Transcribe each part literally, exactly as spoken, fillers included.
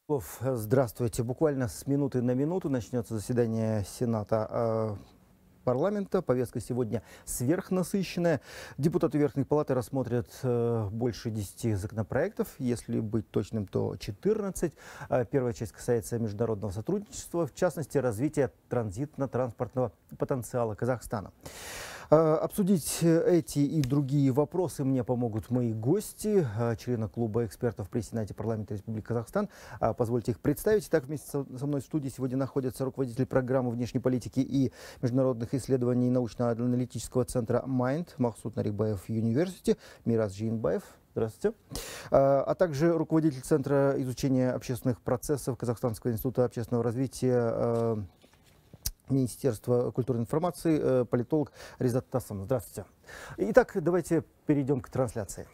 Здравствуйте. Буквально с минуты на минуту начнется заседание Сената парламента. Повестка сегодня сверхнасыщенная. Депутаты Верхней Палаты рассмотрят больше десяти законопроектов. Если быть точным, то четырнадцать. Первая часть касается международного сотрудничества, в частности, развития транзитно-транспортного потенциала Казахстана. Обсудить эти и другие вопросы мне помогут мои гости, члены клуба экспертов при Сенате парламента Республики Казахстан. Позвольте их представить. Так, вместе со мной в студии сегодня находится руководитель программы внешней политики и международных исследований научно-аналитического центра Майнд Махсуд Нарикбаев Университи Мирас Жиенбаев. Здравствуйте. А также руководитель Центра изучения общественных процессов Казахстанского института общественного развития Министерства культуры и информации, политолог Резат Тасым. Здравствуйте. Итак, давайте перейдем к трансляции.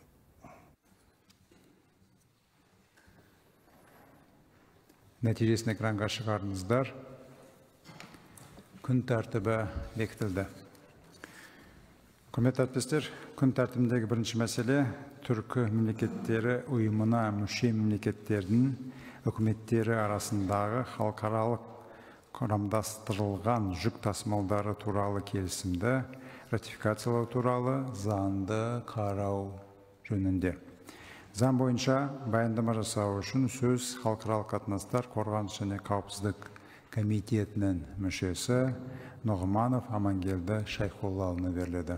Нәтижесін экранға шығарыңыздар. Күн тәртібі бекітілді. Құрметті әріптестер, күн тәртібіндегі бірінші мәселе түркі мемлекеттері ұйымына мүше мемлекеттердің үкіметтері арасындағы халықаралық құрамдастырылған жүк тасымалдары туралы келісімді ратификациялау туралы заңды қарау жөнінде. Заң бойынша баяндама жасау үшін сөз халықаралық қатынастар қорғаныс және қауіпсіздік комитетінің мүшесі Нұғманов Амангелді Шайхоллаұлына беріледі.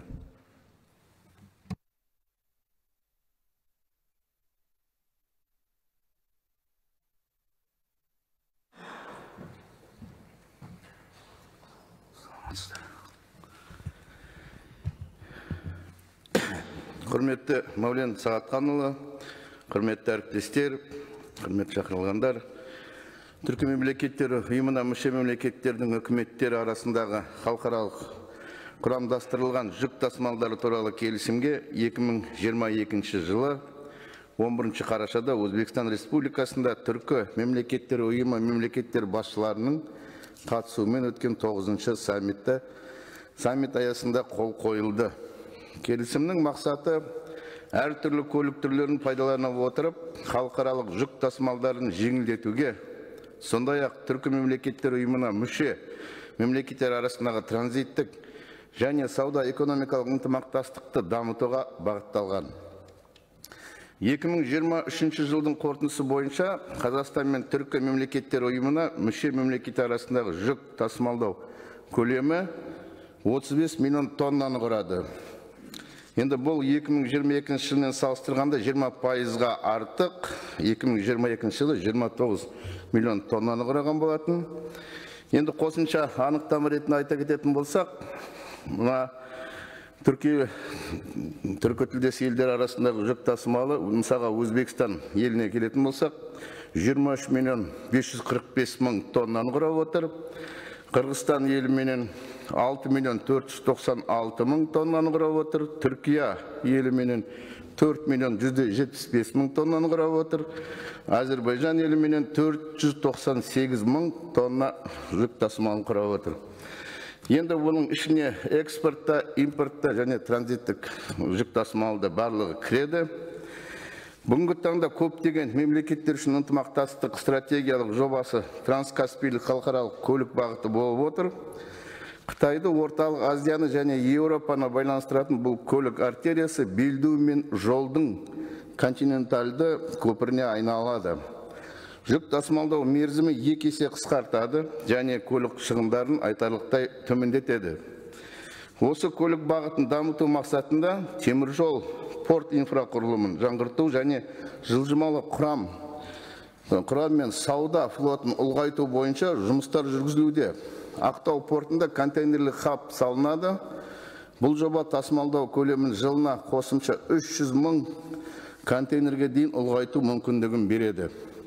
Құрметті Мәулен Сағатханұлы, құрметті әріптестер, құрметті шақырылғандар, түркі мемлекеттері ұйымына мүше мемлекеттердің үкіметтері арасындағы халықаралық құрамдастырылған жүк тасымалдары туралы келісімге екі мың жиырма екінші жылы он бірінші қарашада Өзбекстан Республикасында түркі мемлекеттері ұйымы мемлекеттер басшыларының қатысуымен өткен тоғызыншы саммитті саммит аясында қол қойылды. Келісімнің мақсаты әртүрлі көлік түрлерін пайдалана отырып, халықаралық жүк тасымалдарын жеңілдетуге, сондай-ақ түркі мемлекеттер ұйымына мүше мемлекеттер арасындағы транзиттік және сауда-экономикалық ынтымақтастықты дамытуға бағытталған. екі мың жиырма үшінші жылдың қорытындысы бойынша Қазақстан мен түркі мемлекеттер ұйымына мүше мемлекеттер арасындағы жүк тасымалдау көлемі отыз бес миллион тоннаны құрады. Енді бұл екі мың жиырма екінші жылмен салыстырғанда жиырма пайызға артық, екі мың жиырма екінші жылы жиырма тоғыз миллион тоннаны құраған болатын. Енді қосымша анықтама ретінде айта кететін болсақ, мына Түркі түркі тілдес елдер арасындағы жүк тасымалы, мысалға Өзбекстан еліне келетін болсақ, жиырма үш миллион бес жүз қырық бес мың тоннаны құрап отыр. Қырғызстан еліменен алты миллион төрт жүз тоқсан алты мың тоннаны құрап отыр. Түркия еліменен төрт миллион жүз жетпіс бес мың тоннаны құрап отыр. Әзербайжан еліменен төрт жүз тоқсан сегіз мың тонна жүк тасымалын құрап отыр. Енді бұның ішіне экспортта, импортта және транзиттік жүк тасымалда барлығы кіреді. Бүгінгі таңда көптеген мемлекеттер үшін ынтымақтастық стратегиялық жобасы Транскаспийлік халықаралық көлік бағыты болып отыр. Қытайды, Орталық Азияны және Еуропаны байланыстыратын бұл көлік артериясы белдеу мен жолдың континентальды көпіріне айналады. Жүк тасымалдау мерзімі екі есе қысқартады және көлік шығындарын айтарлықтай төмендетеді. Осы көлік бағытын дамыту мақсатында теміржол порт инфрақұрылымын жаңғырту және жылжымалы құрам құрам мен сауда флотын ұлғайту бойынша жұмыстар жүргізілуде. Ақтау портында контейнерлік хаб салынады. Бұл жоба тасымалдау көлемін жылына қосымша үш жүз мың контейнерге дейін ұлғайту мүмкіндігін береді.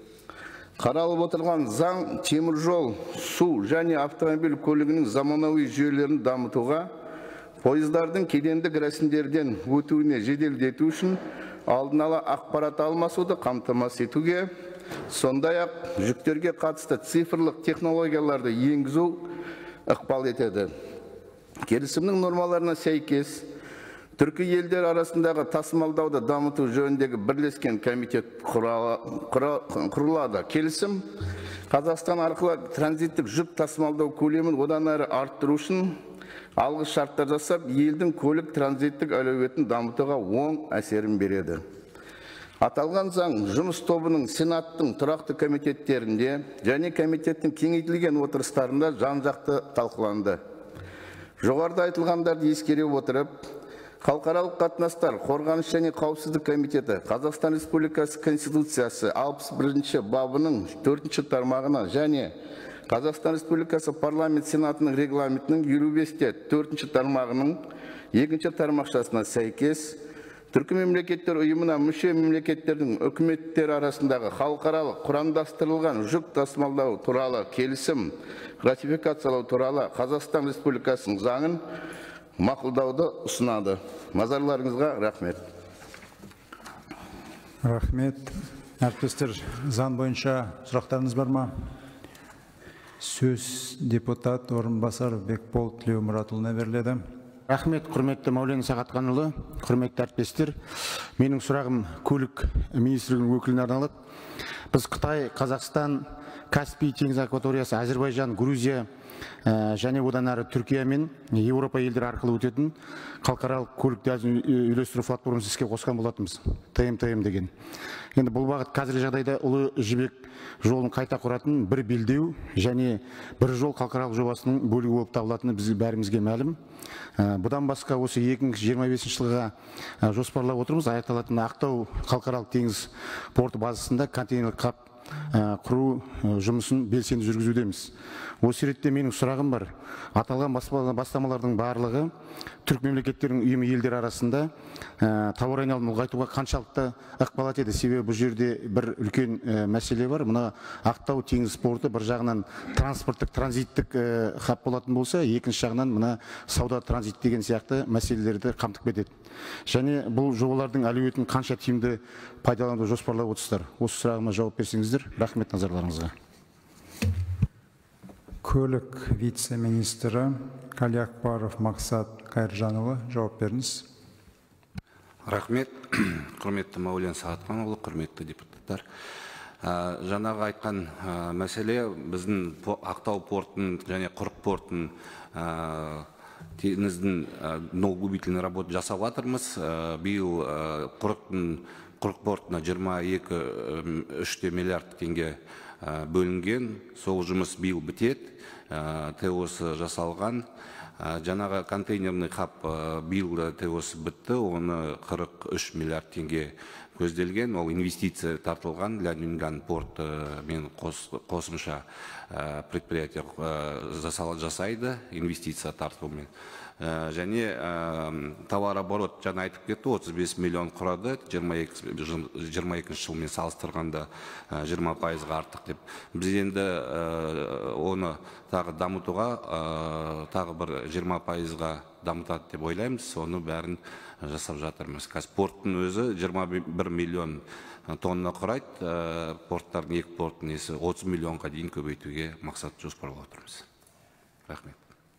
Қаралып отырған заң теміржол, су және автомобиль көлігінің заманауи жүйелерін дамытуға, пойыздардың кедендік рәсімдерден өтуіне жеделдету үшін алдын ала ақпарат алмасуды қамтамасыз етуге, сондай-ақ жүктерге қатысты цифрлық технологияларды енгізу ықпал етеді. Келісімнің нормаларына сәйкес Түркі елдер арасындағы тасымалдауды дамыту жөніндегі бірлескен комитет құрылады. Келісім Қазақстан арқылы транзиттік жүк тасымалдау көлемін одан әрі арттыру үшін алғы шарттар жасап, елдің көлік транзиттік әлеуетін дамытуға оң әсерін береді. Аталған заң жұмыс тобының Сенаттың тұрақты комитеттерінде және комитеттің кеңейтілген отырыстарында жан-жақты талқыланды. Жоғарыда айтылғандарды ескере отырып, халықаралық қатынастар, қорғаныс және қауіпсіздік комитеті Қазақстан Республикасы Конституциясы алпыс бірінші бабының төртінші тармағына және Қазақстан Республикасы парламент сенатының регламентінің елу бесте төртінші тармағының екінші тармақшасына сәйкес түркі мемлекеттер ұйымына мүше мемлекеттердің үкіметтері арасындағы халықаралық құрамдастырылған жүк тасымалдау туралы келісім ратификациялау туралы Қазақстан Республикасының заңын мақұлдауды ұсынады. Назарларыңызға рахмет. Рахмет. Әріптестер, заң бойынша сұрақтарыңыз бар ма? Сөз депутат орынбасар Бекбол Тілеумұратұлына беріледі. Рахмет, құрметті Мәулен Сағатханұлы, құрметті әріптестер. Менің сұрағым көлік министрлігінің өкіліне арналады. Біз Қытай, Қазақстан, Каспий теңіз акваториясы, Әзербайжан, Грузия және одан әрі Түркия мен Еуропа елдері арқылы өтетін халықаралық көлік дәлізін үйлестіру платформасын іске қосқан болатынбыз, Т М Т М деген. Енді бұл бағыт қазіргі жағдайда Ұлы жібек жолын қайта құратын бір белдеу және бір жол халықаралық жобасының бөлігі болып табылатыны бізге бәрімізге мәлім. Бұдан басқа осы екі мың жиырма бесінші жылға жоспарлап отырмыз. Аяқталатын Ақтау халықаралық теңіз порты базасында контейнерлік қап құру жұмысын белсенді жүргізудеміз. Осы ретте менің сұрағым бар. Аталған бастамалардың барлығы түрік мемлекеттерінің ұйымы елдер арасында тауар айналымын ұлғайтуға қаншалықты ықпал етеді? Себебі бұл жерде бір үлкен мәселе бар. Мына Ақтау теңіз порты бір жағынан транспорттық, транзиттік хаб болатын болса, екінші жағынан мына сауда транзит деген сияқты мәселелерді қамтып кетеді. Және бұл жобалардың әлеуетін қанша тиімді пайдалануды жоспарлап отырсыздар? Осы сұрағыма жауап берсеңіздер, рахмет назарларыңызға. Көлік вице-министрі Қалиақбаров Мақсат Қайыржанұлы, жауап беріңіз. Рахмет, құрметті Мәулен Сағатханұлы, құрметті депутаттар. Жаңағы айтқан мәселе біздің Ақтау портын және Құрық портын теңіздің губительный работа жасап жатырмыз. Биыл Құрық портына жиырма екі үш миллиард теңге бөлінген. Сол жұмыс биыл бітеді. Т О С жасалған. Жаңағы контейнерный хаб биыл Т О С бітті. Оны қырық үш миллиард теңге көзделген. Ол инвестиция тартылған. Ляньюнган порт мен қосымша предприятие жасайды. Инвестиция тартылмен. Және товарооборот жаңа айтып кетті, отыз бес миллион құрады, жиырма екінші жылмен салыстырғанда жиырма пайызға артық деп. Біз енді оны тағы дамытуға, тағы бір жиырма пайызға дамытады деп ойлаймыз, соны бәрін жасап жатырмыз. Қазір порттың өзі жиырма бір миллион тонна құрайды, порттардың екі порттың несі отыз миллионға дейін көбейтуге мақсат жоспарлап отырмыз. Рахмет.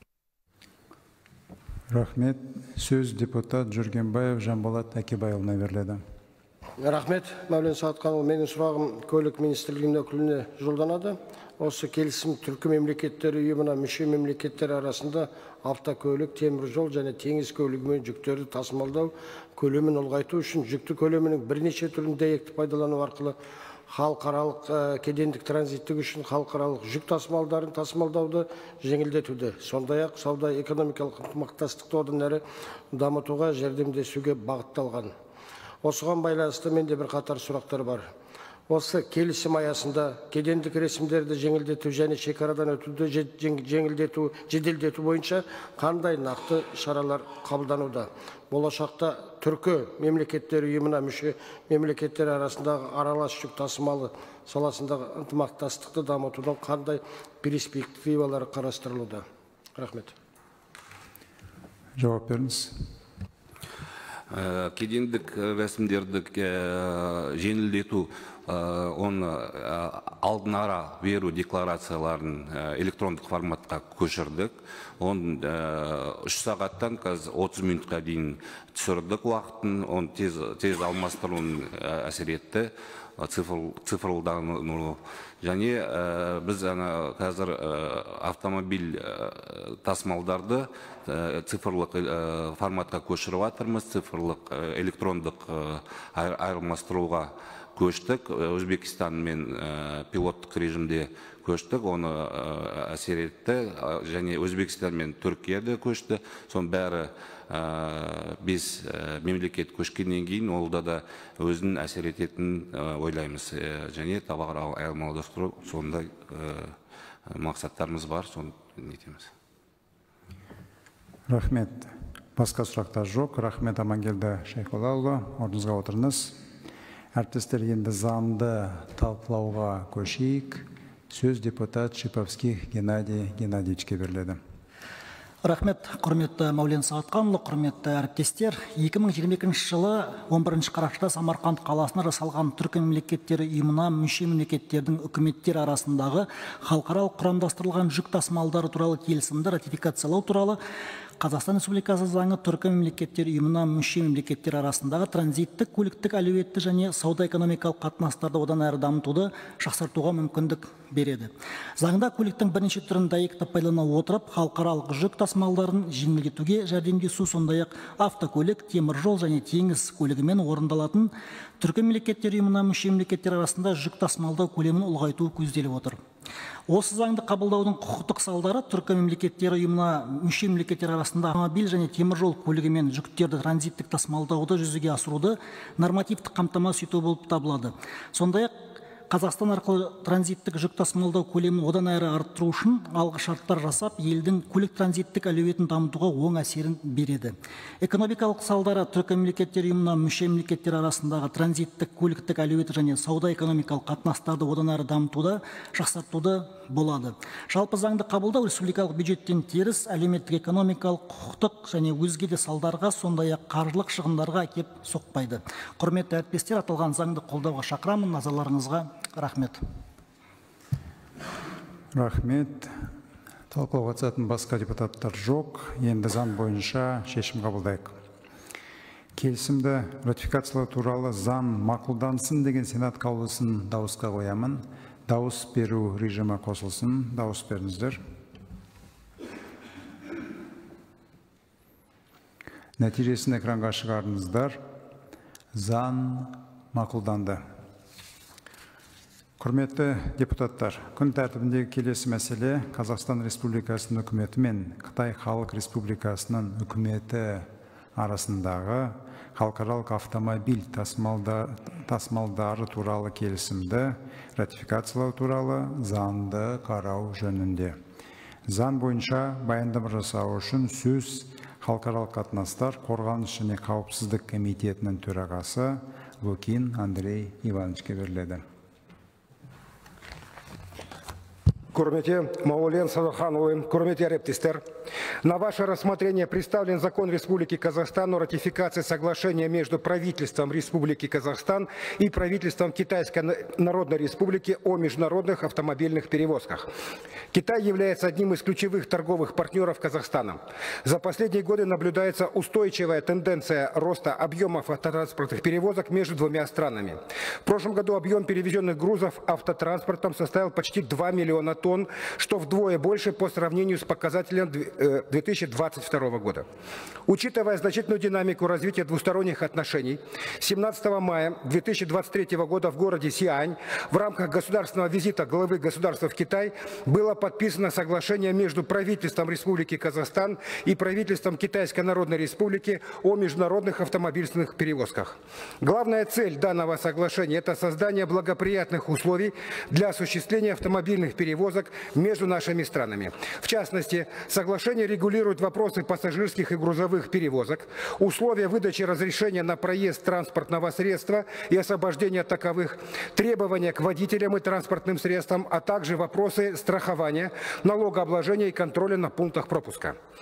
Рахмет. Сөз депутат Жүргенбаев Жанболат Әкебайұлына беріледі. Рахмет, Мәулен Сағатханұлы. Менің сұрағым көлік министрлігінің өкіліне жолданады. Осы келісім түркі мемлекеттері ұйымына мүше мемлекеттер арасында автокөлік, теміржол және теңіз көлігімен жүктерді тасымалдау көлемін ұлғайту үшін жүкті көлемінің бірнеше түрін дәйекті пайдалану арқылы халықаралық кедендік транзиттік үшін халықаралық жүк тасымалдарын тасымалдауды жеңілдетуді, сондай-ақ сауда экономикалық ынтымақтастықты одан әрі дамытуға жәрдемдесуге бағытталған. Осыған байланысты менде бір қатар сұрақтар бар. Осы келісім аясында кедендік ресімдерді жеңілдету және шекарадан өтуді жеңілдету, жеделдету бойынша қандай нақты шаралар қабылдануда? Болашақта түркі мемлекеттер ұйымына мүше мемлекеттер арасындағы аралас жүк тасымалы саласындағы ынтымақтастықты дамытудың қандай перспективалары қарастырылуда? Рахмет. Жауап беріңіз. Кедендік рәсімдерді жеңілдету оны алдын ара беру декларацияларын электрондық форматқа көшірдік. Он үш сағаттан қазір отыз минутқа дейін түсірдік уақытын, он тез, тез алмастыруын әсер етті, цифрлдану. Және біз қазір автомобиль тасымалдарды цифрлық форматқа көшіріп жатырмыз, цифрлық электрондық айырмастыруға көштік. Өзбекстанмен пилоттық режимде көштік, оны әсер етті, және Өзбекстан мен Түркияда көшті. Соның бәрі бес мемлекет көшкеннен кейін олда да өзінің әсер ететінін ойлаймыз. Және товар айырмаластыру сондай мақсаттарымыз бар, соны нетеміз. Рахмет. Басқа сұрақтар жоқ. Рахмет, Амангелді Шайхоллаұлы. Орныңызға отырыңыз. Әріптестер, енді заңды талқылауға көшейік. Сөз депутат Шиповских Геннадий Геннадьевичке беріледі. Рахмет, құрметті Мәулен Сағатханұлы, құрметті әріптестер. екі мың жиырма екінші жылы он бірінші қарашада Самарқанд қаласына жасалған түркі мемлекеттері ұйымына мүше мемлекеттердің үкіметтер арасындағы халықаралық құрамдастырылған жүк тасымалдары туралы келісімді ратификациялау туралы Қазақстан Республикасы заңы түркі мемлекеттер ұйымына мүше мемлекеттер арасындағы транзиттік, көліктік әлеуетті және сауда-экономикалық қатынастарды одан әрі дамытуды жақсартуға мүмкіндік береді. Заңда көліктің бірнеше түрін дәйекті пайдалана отырып, халықаралық жүк тасымалдарын жеңілдетуге жәрдемдесу, сондай-ақ автокөлік, теміржол және теңіз көлігімен орындалатын түркі мемлекеттер ұйымына мүше мемлекеттер арасында жүк тасымалдау көлемін ұлғайту көзделіп отыр. Осы заңды қабылдаудың құқықтық салдары түркі мемлекеттері ұйымына мүше мемлекеттер арасында автомобиль және теміржол көлігімен жүктерді транзиттік тасымалдауды жүзеге асыруды нормативтік қамтамасыз ету болып табылады. Сондай-ақ Қазақстан арқылы транзиттік жүк тасымалдау көлемін одан әрі арттыру үшін алғы шарттар жасап, елдің көлік транзиттік әлеуетін дамытуға оң әсерін береді. Экономикалық салдары түркі мемлекеттер ұйымына мүше мемлекеттер арасындағы транзиттік көліктік әлеуеті және сауда-экономикалық қатынастарды одан әрі дамытуды, жақсартуды болады. Жалпы заңды қабылдау республикалық бюджеттен теріс әлеуметтік, экономикалық, құқықтық және өзге де салдарға, сондай-ақ қаржылық шығындарға әкеп соқпайды. Құрметті әріптестер, аталған заңды қолдауға шақырамын. Назарларыңызға рахмет. Рахмет. Талқылауға қатысатын басқа депутаттар жоқ. Енді заң бойынша шешім қабылдайық. Келісімді ратификациялау туралы заң мақұлдансын деген Сенат қаулысын дауысқа қоямын. Дауыс беру режимі қосылсын. Дауыс беріңіздер. Нәтижесін экранға шығарыңыздар. Заң мақұлданды. Құрметті депутаттар, күн тәртібіндегі келесі мәселе Қазақстан Республикасының үкіметі мен Қытай Халық Республикасының үкіметі арасындағы халықаралық автомобиль тасымалдары туралы келісімді ратификациялау туралы заңды қарау жөнінде. Заң бойынша баяндама жасау үшін сөз халықаралық қатынастар, қорғаныс және қауіпсіздік комитетінің төрағасы Лукин Андрей Ивановичке беріледі. Құрметті Мәулен Сағатханұлы, құрметті әріптестер, на ваше рассмотрение представлен закон Республики Казахстан о ратификации соглашения между правительством Республики Казахстан и правительством Китайской Народной Республики о международных автомобильных перевозках. Китай является одним из ключевых торговых партнеров Казахстана. За последние годы наблюдается устойчивая тенденция роста объемов автотранспортных перевозок между двумя странами. В прошлом году объем перевезенных грузов автотранспортом составил почти два миллиона тонн, что вдвое больше по сравнению с показателем две тысячи двадцать второго года. Учитывая значительную динамику развития двусторонних отношений, семнадцатого мая две тысячи двадцать третьего года в городе Сиань в рамках государственного визита главы государства в Китай было подписано соглашение между правительством Республики Казахстан и правительством Китайской Народной Республики о международных автомобильных перевозках. Главная цель данного соглашения – это создание благоприятных условий для осуществления автомобильных перевозок между нашими странами. В частности, соглашение регулирует вопросы пассажирских и грузовых перевозок, условия выдачи разрешения на проезд транспортного средства и освобождения от таковых, требования к водителям и транспортным средствам, а также вопросы страхования, налогообложения и контроля на пунктах пропуска.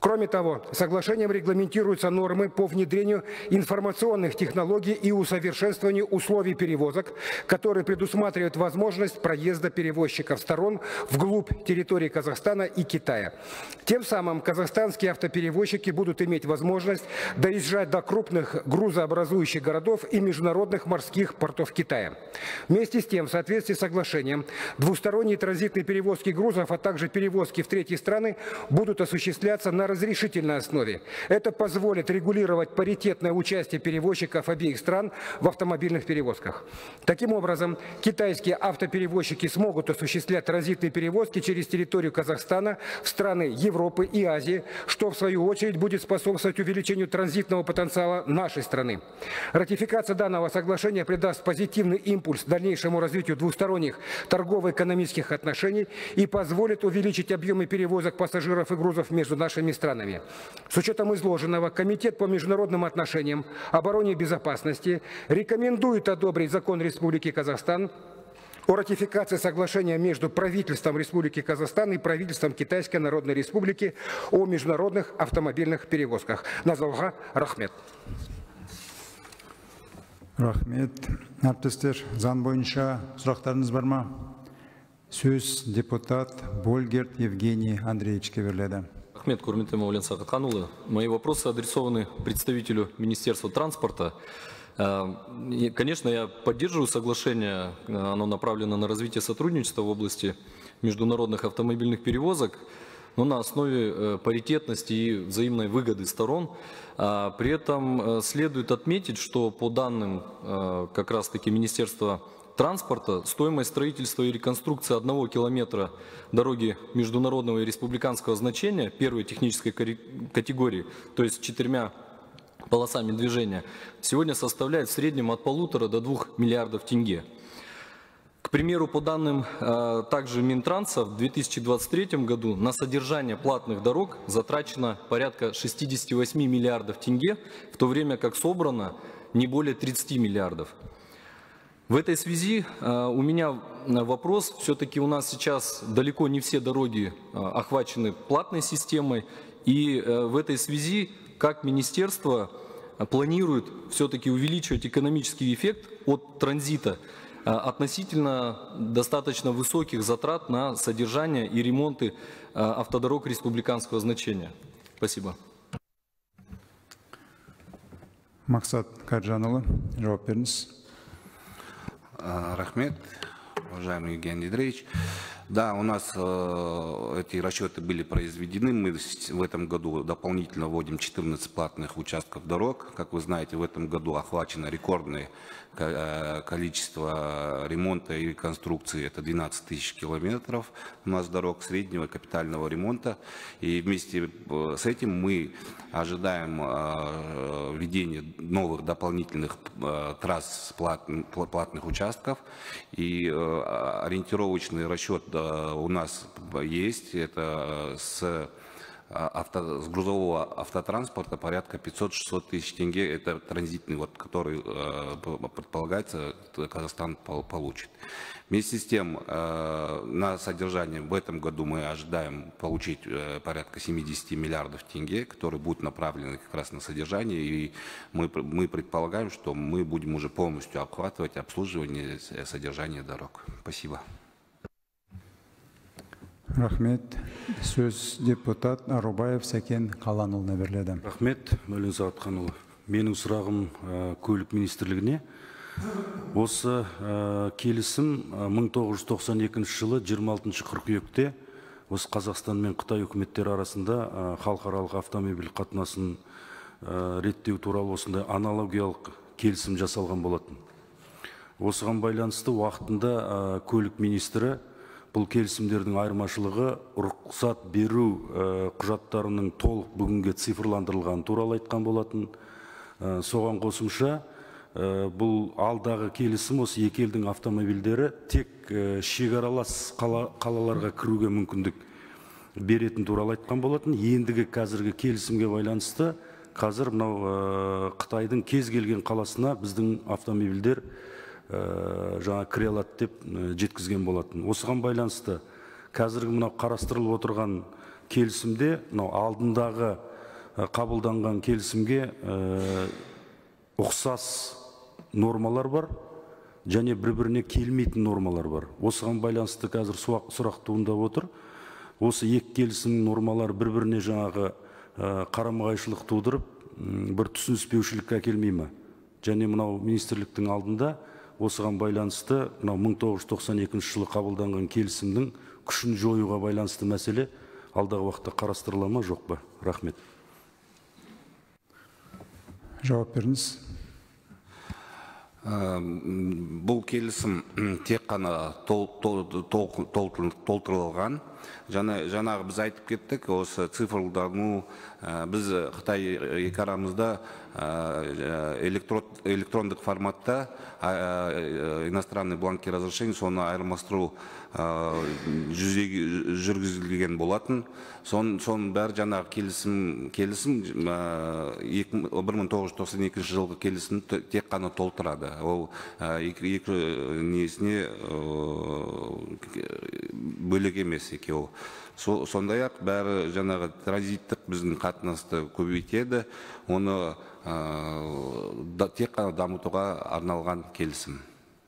Кроме того, соглашением регламентируются нормы по внедрению информационных технологий и усовершенствованию условий перевозок, которые предусматривают возможность проезда перевозчиков сторон вглубь территории Казахстана и Китая. Тем самым казахстанские автоперевозчики будут иметь возможность доезжать до крупных грузообразующих городов и международных морских портов Китая. Вместе с тем, в соответствии с соглашением, двусторонние транзитные перевозки грузов, а также перевозки в третьи страны будут осуществляться на разрешительной основе. Это позволит регулировать паритетное участие перевозчиков обеих стран в автомобильных перевозках. Таким образом, китайские автоперевозчики смогут осуществлять транзитные перевозки через территорию Казахстана в страны Европы и Азии, что в свою очередь будет способствовать увеличению транзитного потенциала нашей страны. Ратификация данного соглашения придаст позитивный импульс дальнейшему развитию двусторонних торгово-экономических отношений и позволит увеличить объемы перевозок пассажиров и грузов между нашими странами. С учетом изложенного, Комитет по международным отношениям, обороне и безопасности рекомендует одобрить закон Республики Казахстан о ратификации соглашения между правительством Республики Казахстан и правительством Китайской Народной Республики о международных автомобильных перевозках. Назалга рахмет. Рахмет. Әріптестер, заң бойынша сұрақтарыңыз бар ма? Сөз депутат Больгерт Евгений Андреевичке беріледі. Рахмет, құрметті Маулен Сағатханұлы. Мои вопросы адресованы представителю Министерства транспорта. Конечно, я поддерживаю соглашение, оно направлено на развитие сотрудничества в области международных автомобильных перевозок, но на основе паритетности и взаимной выгоды сторон. При этом следует отметить, что по данным как раз-таки Министерства транспорта, стоимость строительства и реконструкции одного километра дороги международного и республиканского значения первой технической категории, то есть четырьмя полосами движения, сегодня составляет в среднем от полутора до двух миллиардов тенге. К примеру, по данным э, также Минтранса, в две тысячи двадцать третьем году на содержание платных дорог затрачено порядка шестидесяти восьми миллиардов тенге, в то время как собрано не более тридцати миллиардов. В этой связи э, у меня вопрос. Все-таки у нас сейчас далеко не все дороги э, охвачены платной системой. И э, в этой связи как министерство планирует все-таки увеличивать экономический эффект от транзита э, относительно достаточно высоких затрат на содержание и ремонты э, автодорог республиканского значения? Спасибо. Максат Карджанұлы, жауап беріңіз. Рахмет, уважаемый Евгений Андреевич. Да, у нас э, эти расчеты были произведены. Мы в этом году дополнительно вводим четырнадцать платных участков дорог. Как вы знаете, в этом году охвачено рекордное количество ремонта и реконструкции. Это двенадцать тысяч километров у нас дорог среднего капитального ремонта. И вместе с этим мы ожидаем э, введения новых дополнительных э, трасс платных, платных участков. И э, ориентировочный расчет у нас есть, это с, авто, с грузового автотранспорта порядка пятьсот-шестьсот тысяч тенге, это транзитный, вот, который предполагается, Казахстан получит. Вместе с тем, на содержание в этом году мы ожидаем получить порядка семидесяти миллиардов тенге, которые будут направлены как раз на содержание, и мы, мы предполагаем, что мы будем уже полностью охватывать обслуживание содержания дорог. Спасибо. Рахмет. Сөз депутат Арубаев Сәкен Қаланұлына беріледі. Рахмет, Маулен Сағатханұлы. Менің сұрағым көлік министрлігіне. Осы келісім мың тоғыз жүз тоқсан екінші жылы жиырма алтыншы қыркүйекте осы Қазақстан мен Қытай үкіметтері арасында халықаралық автомобиль қатынасын реттеу туралы осындай аналогиялық келісім жасалған болатын. Осыған байланысты уақытында көлік министрі бұл келісімдердің айырмашылығы рұқсат беру құжаттарының толық бүгінге цифрландырылған туралы айтқан болатын. Соған қосымша бұл алдағы келісім осы екі елдің автомобильдері тек шекаралас қалаларға кіруге мүмкіндік беретін туралы айтқан болатын. Ендігі қазіргі келісімге байланысты қазір мынау Қытайдың кез келген қаласына біздің автомобильдер жаңа кіре алады деп жеткізген болатын. Осыған байланысты қазіргі мынау қарастырылып отырған келісімде мынау алдындағы қабылданған келісімге ұқсас нормалар бар, және бір-біріне келмейтін нормалар бар. Осыған байланысты қазір сұрақ туындап отыр. Осы екі келісім нормалар бір-біріне жаңағы қарама-қайшылық тудырып, бір түсініспеушілікке әкелмей ме? Және мынау министрліктің алдында осыған байланысты мынау мың тоғыз жүз тоқсан екінші жылы қабылданған келісімнің күшін жоюға байланысты мәселе алдағы уақытта қарастырыла ма, жоқ па? Рахмет. Жауап беріңіз. Бұл келісім тек қана толтырылған. Жаңағы біз айтып кеттік, осы цифрлдану, біз Қытай екі арамызда электрондық форматта иностранный бланки разрешений, соны айырмастыру жүргізілген болатын. Соның бәрі жаңағы келісім, келісім бір мың тоғыз жүз тоқсан екінші жылғы келісім тек қана толтырады. Ол екі несіне бөлек емес екеуі. Сондай-ақ бәрі жаңағы транзиттік біздің қатынасты көбейтеді, оны тек қана дамытуға арналған келісім.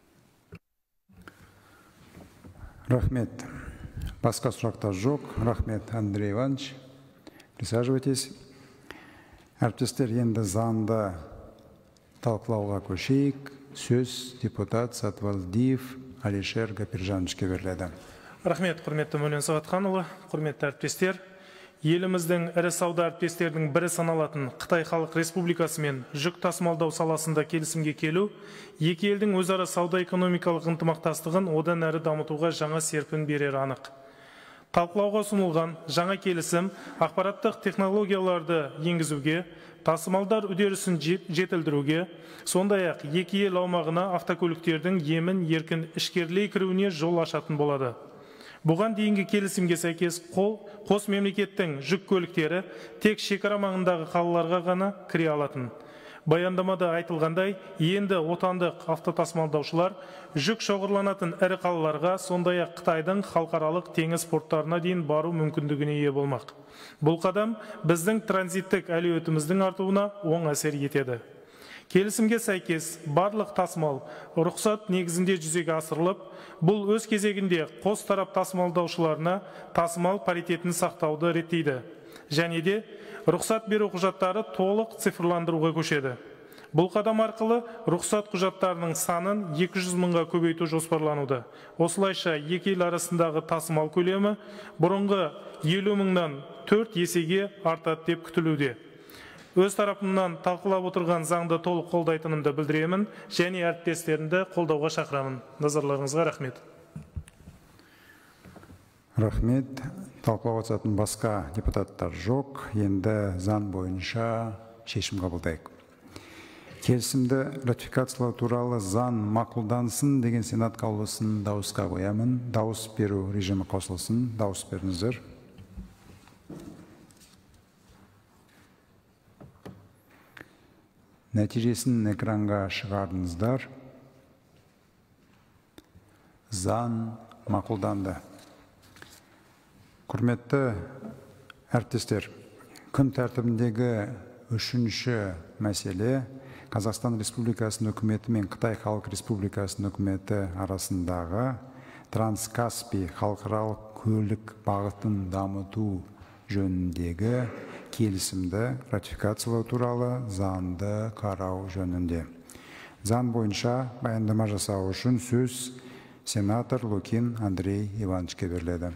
Рахмет. Басқа сұрақтар жоқ. Рахмет, Андрей Иванович. Присаживайтесь. Әріптестер, енді заңды талқылауға көшейік. Сөз депутат Сатвалдиев Алишер Гапиржановичке беріледі. Рахмет, құрметті Мәулен Сағатханұлы, құрметті әріптестер. Еліміздің ірі сауда әріптестердің бірі саналатын Қытай Халық Республикасы мен жүк тасымалдау саласында келісімге келу, екі елдің өзара сауда-экономикалық ынтымақтастығын одан әрі дамытуға жаңа серпін берер анық. Талқылауға ұсынылған жаңа келісім ақпараттық технологияларды енгізуге, тасымалдар үдерісін жетілдіруге, сондай-ақ екі ел аумағына автокөліктердің емін еркін ішкерлей кіруіне жол ашатын болады. Бұған дейінгі келісімге сәйкес қос мемлекеттің жүк көліктері тек шекара маңындағы қалаларға ғана кіре алатын. Баяндамада айтылғандай, енді отандық автотасымалдаушылар жүк шоғырланатын ірі қалаларға, сондай-ақ Қытайдың халықаралық теңіз порттарына дейін бару мүмкіндігіне ие болмақ. Бұл қадам біздің транзиттік әлеуетіміздің артуына оң әсер етеді. Келісімге сәйкес барлық тасымал рұқсат негізінде жүзеге асырылып, бұл өз кезегінде қос тарап тасымалдаушыларына тасымал паритетін сақтауды реттейді. Және де рұқсат беру құжаттары толық цифрландыруға көшеді. Бұл қадам арқылы рұқсат құжаттарының санын екі жүз мыңға көбейту жоспарлануда. Осылайша екі ел арасындағы тасымал көлемі бұрынғы елу мыңнан төрт есеге артады деп күтілуде. Өз тарапымнан талқылап отырған заңды толық қолдайтынымды білдіремін, және әріптестерімді қолдауға шақырамын. Назарларыңызға рахмет. Рахмет. Талқылауға қатысатын басқа депутаттар жоқ. Енді заң бойынша шешім қабылдайық. Келісімді ратификациялау туралы заң мақұлдансын деген Сенат қаулысын дауысқа қоямын. Дауыс беру режимі қосылсын. Дауыс беріңіздер. Нәтижесін экранға шығардыңыздар. Заң мақұлданды. Құрметті әріптестер, күн тәртібіндегі үшінші мәселе Қазақстан Республикасының үкіметі мен Қытай Халық Республикасының үкіметі арасындағы Транскаспий халықаралық көлік бағытын дамыту жөніндегі келісімді ратификациялау туралы заңды қарау жөнінде. Заң бойынша баяндама жасау үшін сөз сенатор Лукин Андрей Ивановичке беріледі.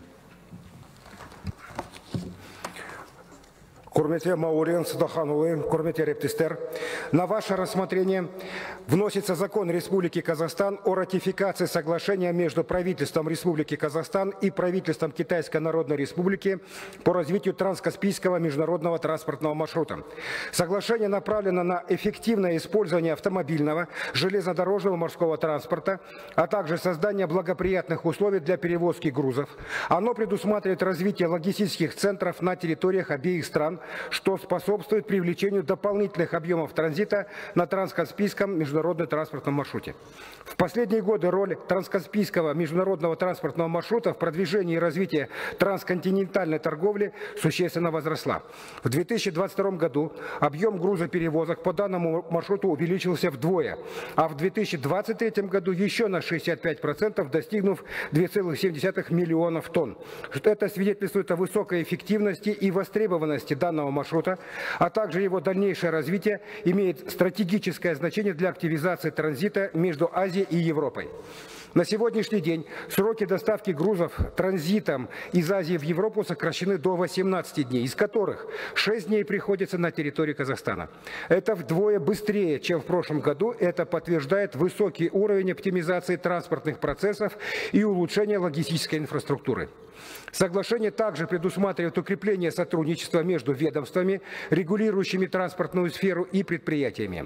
Құрметті Маурен Садаханұлы, құрметті әріптестер, на ваше рассмотрение вносится закон Республики Казахстан о ратификации соглашения между правительством Республики Казахстан и правительством Китайской Народной Республики по развитию транскаспийского международного транспортного маршрута. Соглашение направлено на эффективное использование автомобильного, железнодорожного морского транспорта, а также создание благоприятных условий для перевозки грузов. Оно предусматривает развитие логистических центров на территориях обеих стран, что способствует привлечению дополнительных объемов транзита на Транскаспийском международном транспортном маршруте. В последние годы роль Транскаспийского международного транспортного маршрута в продвижении и развитии трансконтинентальной торговли существенно возросла. В две тысячи двадцать втором году объем грузоперевозок по данному маршруту увеличился вдвое, а в две тысячи двадцать третьем году еще на шестьдесят пять процентов, достигнув двух целых семи десятых миллионов тонн. Это свидетельствует о высокой эффективности и востребованности данного маршрута, а также его дальнейшее развитие имеет стратегическое значение для активизации транзита между Азией и Европой. На сегодняшний день сроки доставки грузов транзитом из Азии в Европу сокращены до восемнадцати дней, из которых шесть дней приходится на территории Казахстана. Это вдвое быстрее, чем в прошлом году. Это подтверждает высокий уровень оптимизации транспортных процессов и улучшения логистической инфраструктуры. Соглашение также предусматривает укрепление сотрудничества между ведомствами, регулирующими транспортную сферу, и предприятиями.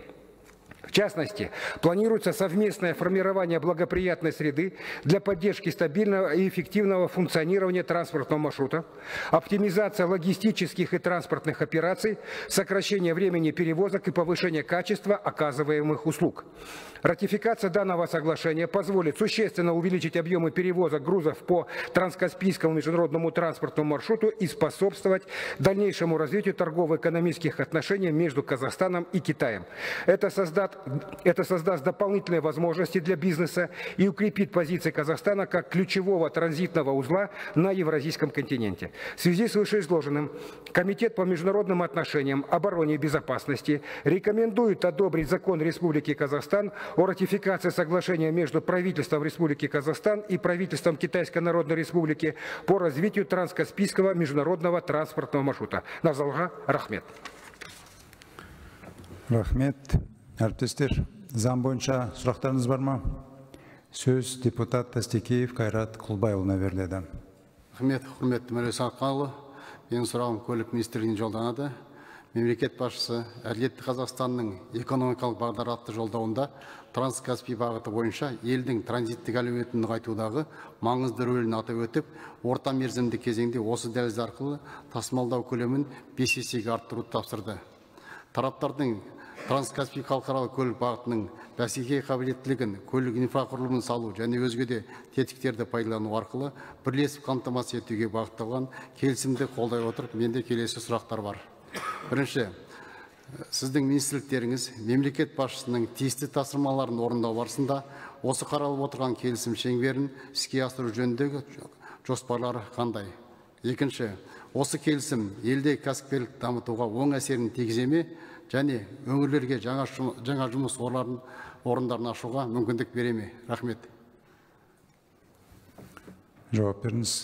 В частности, планируется совместное формирование благоприятной среды для поддержки стабильного и эффективного функционирования транспортного маршрута, оптимизация логистических и транспортных операций, сокращение времени перевозок и повышение качества оказываемых услуг. Ратификация данного соглашения позволит существенно увеличить объемы перевозок грузов по Транскаспийскому международному транспортному маршруту и способствовать дальнейшему развитию торгово-экономических отношений между Казахстаном и Китаем. Это создаст, это создаст дополнительные возможности для бизнеса и укрепит позиции Казахстана как ключевого транзитного узла на Евразийском континенте. В связи с вышеизложенным, Комитет по международным отношениям, обороне и безопасности рекомендует одобрить закон Республики Казахстан о ратификации соглашения между правительством Республики Казахстан и правительством Китайской Народной Республики по развитию Транскаспийского международного транспортного маршрута. Назалга рахмет. Рахмет. Әріптестер, заң бойынша сұрақтарыңыз бар ма? Сөз депутат Тастекеев Қайрат Құлбайұлына беріледі. Рахмет, құрметті Мәулен Сағатханұлы. Менің сұрағым көлік министрлігіне жолданады. Мемлекет басшысы әділетті Қазақстанның экономикалық бағдар атты жолдауында Транскаспий бағыты бойынша елдің транзиттік әлеуетін нығайтудағы маңызды рөлін атап өтіп, орта мерзімді кезеңде осы дәліз арқылы тасымалдау көлемін бес есеге арттыруды тапсырды. Тараптардың Транскаспий халықаралық көлік бағытының бәсекеге қабілеттілігін, көлік инфрақұрылымын салу және өзге де тетіктерді пайдалану арқылы бірлесіп қамтамасыз етуге бағытталған келісімді қолдай отырып, менде келесі сұрақтар бар. Бірінші, сіздің министрліктеріңіз мемлекет басшысының тиісті тапсырмаларын орындау барысында осы қаралып отырған келісім шеңберін іске асыру жөніндегі жоспарлары қандай? Екінші, осы келісім елдегі кәсіпкерлік дамытуға оң әсерін тигізе ме және өңірлерге жаңа жаңа жұмыс орындарын ашуға мүмкіндік бере ме? Рахмет. Жауап беріңіз.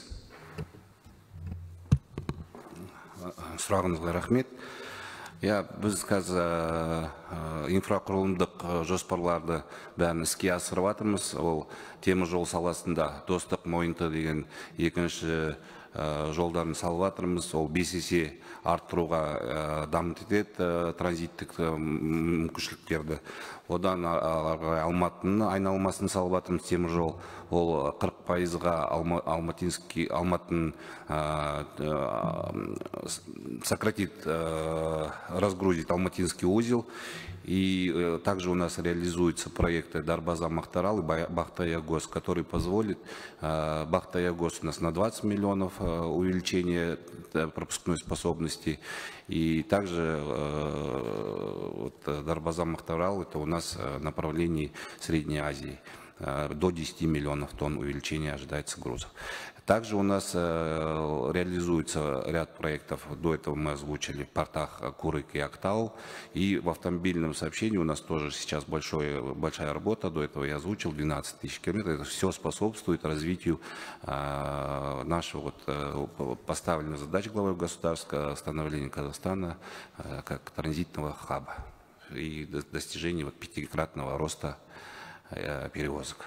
Сұрағыңызға рахмет. Я, біз қазір инфрақұрылымдық жоспарларды бәрін іске асырып жатырмыз. Ол темір жол саласында достық мойынты деген екінші жолдарын салып жатырмыз. Ол бес есе арттыруға дамытады транзиттік мүмкіншіліктерді. Одан Алматының айналмасын салып жатырмыз темір жол. Ол қырық пайызға Алматинский, Алматын сократит, разгрузит Алматинский узел. И также у нас реализуются проекты Дарбаза-Махтарал и Бахта-Ягос, который позволит, Бахта-Ягос у нас на двадцать миллионов увеличения пропускной способности. И также вот, Дарбаза-Махтарал это у нас направление Средней Азии. До десяти миллионов тонн увеличения ожидается грузов. Также у нас э, реализуется ряд проектов, до этого мы озвучили в портах Курык и Актау. И в автомобильном сообщении у нас тоже сейчас большой, большая работа, до этого я озвучил двенадцать тысяч километров. Это все способствует развитию э, нашего вот, э, поставленной задачи главой государства, становления Казахстана э, как транзитного хаба и достижения вот, пятикратного роста э, перевозок.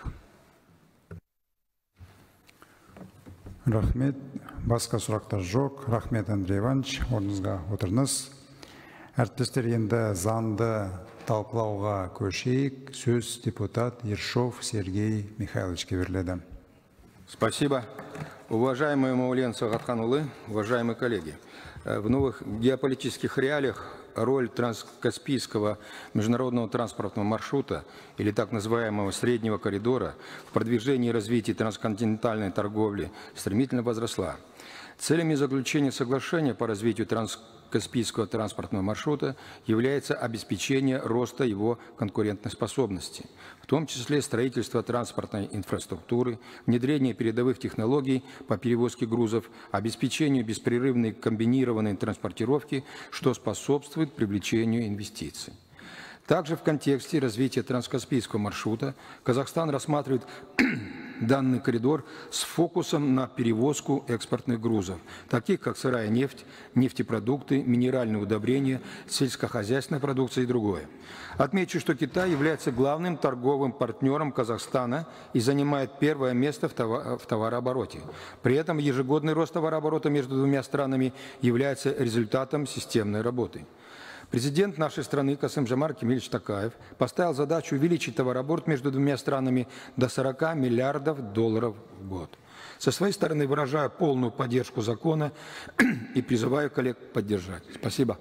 Рахмет. Басқа сұрақтар жоқ. Рахмет, Андрей Иванович. Орныңызға отырыңыз. Әріптестер, енді заңды талқылауға көшейік. Сөз депутат Ершов Сергей Михайловичке беріледі. Спасибо. Уважаемый Маулен Сағатханұлы, уважаемые коллеги. В новых геополитических реалиях роль транскаспийского международного транспортного маршрута или так называемого среднего коридора в продвижении и развитии трансконтинентальной торговли стремительно возросла. Целями заключения соглашения по развитию транскаспийского транспортного маршрута является обеспечение роста его конкурентоспособности, в том числе строительство транспортной инфраструктуры, внедрение передовых технологий по перевозке грузов, обеспечению беспрерывной комбинированной транспортировки, что способствует привлечению инвестиций. Также в контексте развития транскаспийского маршрута Казахстан рассматривает данный коридор с фокусом на перевозку экспортных грузов, таких как сырая нефть, нефтепродукты, минеральные удобрения, сельскохозяйственная продукция и другое. Отмечу, что Китай является главным торговым партнером Казахстана и занимает первое место в товарообороте. При этом ежегодный рост товарооборота между двумя странами является результатом системной работы. Президент нашей страны Касым-Жомарт Кемелевич Токаев поставил задачу увеличить товарооборот между двумя странами до сорока миллиардов долларов в год. Со своей стороны выражаю полную поддержку закона и призываю коллег поддержать. Спасибо.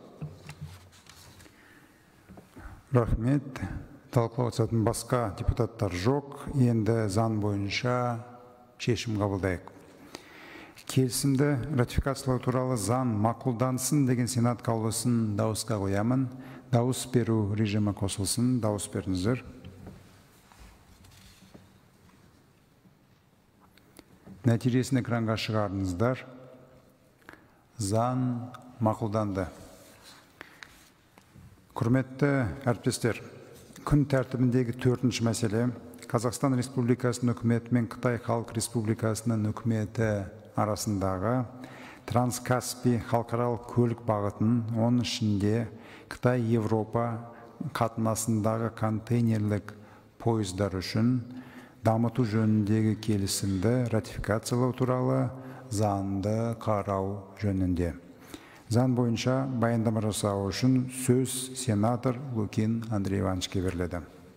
Рахмет. Талқылау өтетін басқа депутаттар жоқ. Енді заң бойынша шешім қабылдайық. Келісімді ратификациялау туралы заң мақұлдансын деген сенат қаулысын дауысқа қоямын. Дауыс беру режимі қосылсын. Дауыс беріңіздер. Нәтижесін экранға шығарыңыздар. Заң мақұлданды. Құрметті әріптестер, күн тәртібіндегі төртінші мәселе Қазақстан Республикасының үкіметі мен Қытай Халық Республикасының үкіметі арасындағы Транскаспий халықаралық көлік бағытын, оның ішінде Қытай-Европа қатынасындағы контейнерлік пойыздар үшін дамыту жөніндегі келісімді ратификациялау туралы заңды қарау жөнінде. Заң бойынша баяндама жасау үшін сөз сенатор Лукин Андрей Ивановичке беріледі.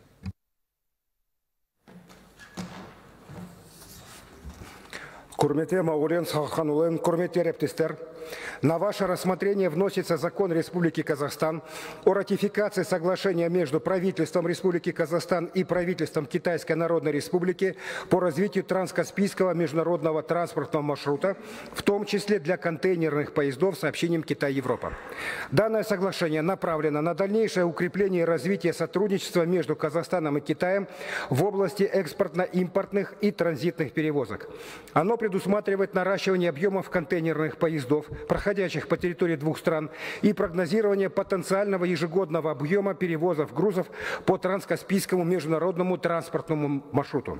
Құрметті Мағаулян Сағатханұлы, құрметті әріптестер, на ваше рассмотрение вносится закон Республики Казахстан о ратификации соглашения между правительством Республики Казахстан и правительством Китайской Народной Республики по развитию транскаспийского международного транспортного маршрута, в том числе для контейнерных поездов с сообщением Китай-Европа. Данное соглашение направлено на дальнейшее укрепление и развитие сотрудничества между Казахстаном и Китаем в области экспортно-импортных и транзитных перевозок. Оно предусматривает наращивание объемов контейнерных поездов, проходящих по территории двух стран, и прогнозирование потенциального ежегодного объема перевозов грузов по транскаспийскому международному транспортному маршруту.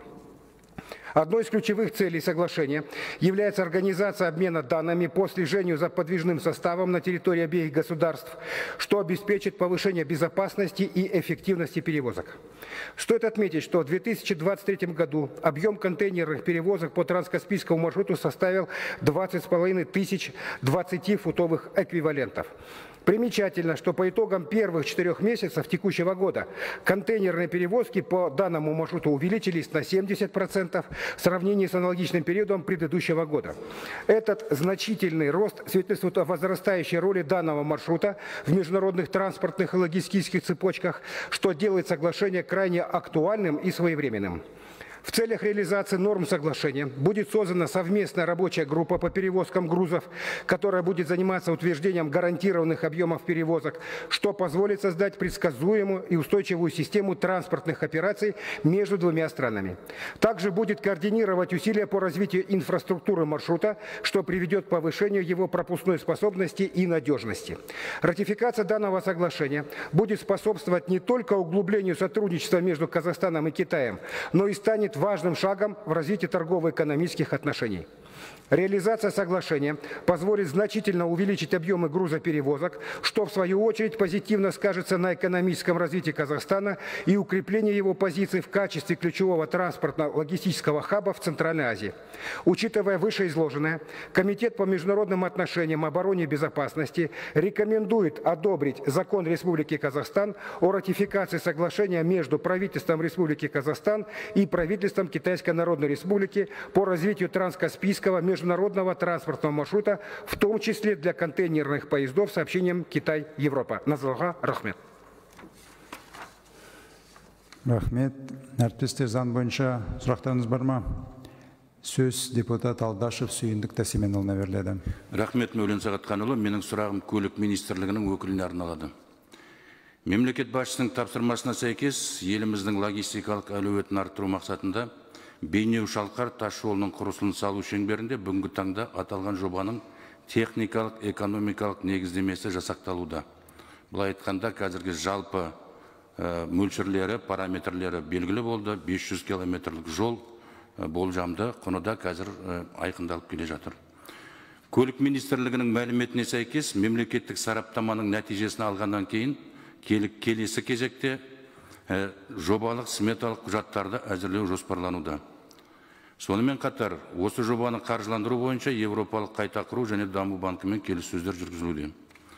Одной из ключевых целей соглашения является организация обмена данными по слежению за подвижным составом на территории обеих государств, что обеспечит повышение безопасности и эффективности перевозок. Стоит отметить, что в две тысячи двадцать третьем году объем контейнерных перевозок по транскаспийскому маршруту составил двадцать с половиной тысяч двадцатифутовых эквивалентов. Примечательно, что по итогам первых четырех месяцев текущего года контейнерные перевозки по данному маршруту увеличились на семьдесят процентов в сравнении с аналогичным периодом предыдущего года. Этот значительный рост свидетельствует о возрастающей роли данного маршрута в международных транспортных и логистических цепочках, что делает соглашение крайне актуальным и своевременным. В целях реализации норм соглашения будет создана совместная рабочая группа по перевозкам грузов, которая будет заниматься утверждением гарантированных объемов перевозок, что позволит создать предсказуемую и устойчивую систему транспортных операций между двумя странами. Также будет координировать усилия по развитию инфраструктуры маршрута, что приведет к повышению его пропускной способности и надежности. Ратификация данного соглашения будет способствовать не только углублению сотрудничества между Казахстаном и Китаем, но и станет важным шагом в развитии торгово-экономических отношений. Реализация соглашения позволит значительно увеличить объемы грузоперевозок, что в свою очередь позитивно скажется на экономическом развитии Казахстана и укреплении его позиций в качестве ключевого транспортно-логистического хаба в Центральной Азии. Учитывая вышеизложенное, Комитет по международным отношениям, обороне и безопасности рекомендует одобрить закон Республики Казахстан о ратификации соглашения между правительством Республики Казахстан и правительством Китайской Народной Республики по развитию транскаспийского трансკаспийского международного транспортного маршрута, в том числе для контейнерных поездов с сообщением Китай-Европа. Назарға рахмет. Рахмет. Әріптестер, заң бойынша сұрақтарыңыз бар ма? Сөз депутат Алдашев Сүйіндік Тәсеменұлына беріледі. Рахмет, Мәулен Сағатханұлы. Менің сұрағым көлік министрлігінің өкіліне арналады. Мемлекет басшысының тапсырмасына сәйкес, еліміздің логистикалық әлеуетін арттыру мақсатында Бейнеу-Шалқар тас жолының құрылысын салу шеңберінде бүгінгі таңда аталған жобаның техникалық, экономикалық негіздемесі жасақталуда. Бұлай айтқанда, қазіргі жалпы мөлшерлері, параметрлері белгілі болды. бес жүз километрлік жол болжамды құны да қазір айқындалып келе жатыр. Көлік министрлігінің мәліметіне сәйкес, мемлекеттік сараптаманың нәтижесін алғаннан кейін келесі кезекте жобалық сметалық құжаттарды әзірлеу жоспарлануда. Сонымен қатар, осы жобаны қаржыландыру бойынша Еуропалық қайта құру және даму банкімен келіссөздер жүргізілуде.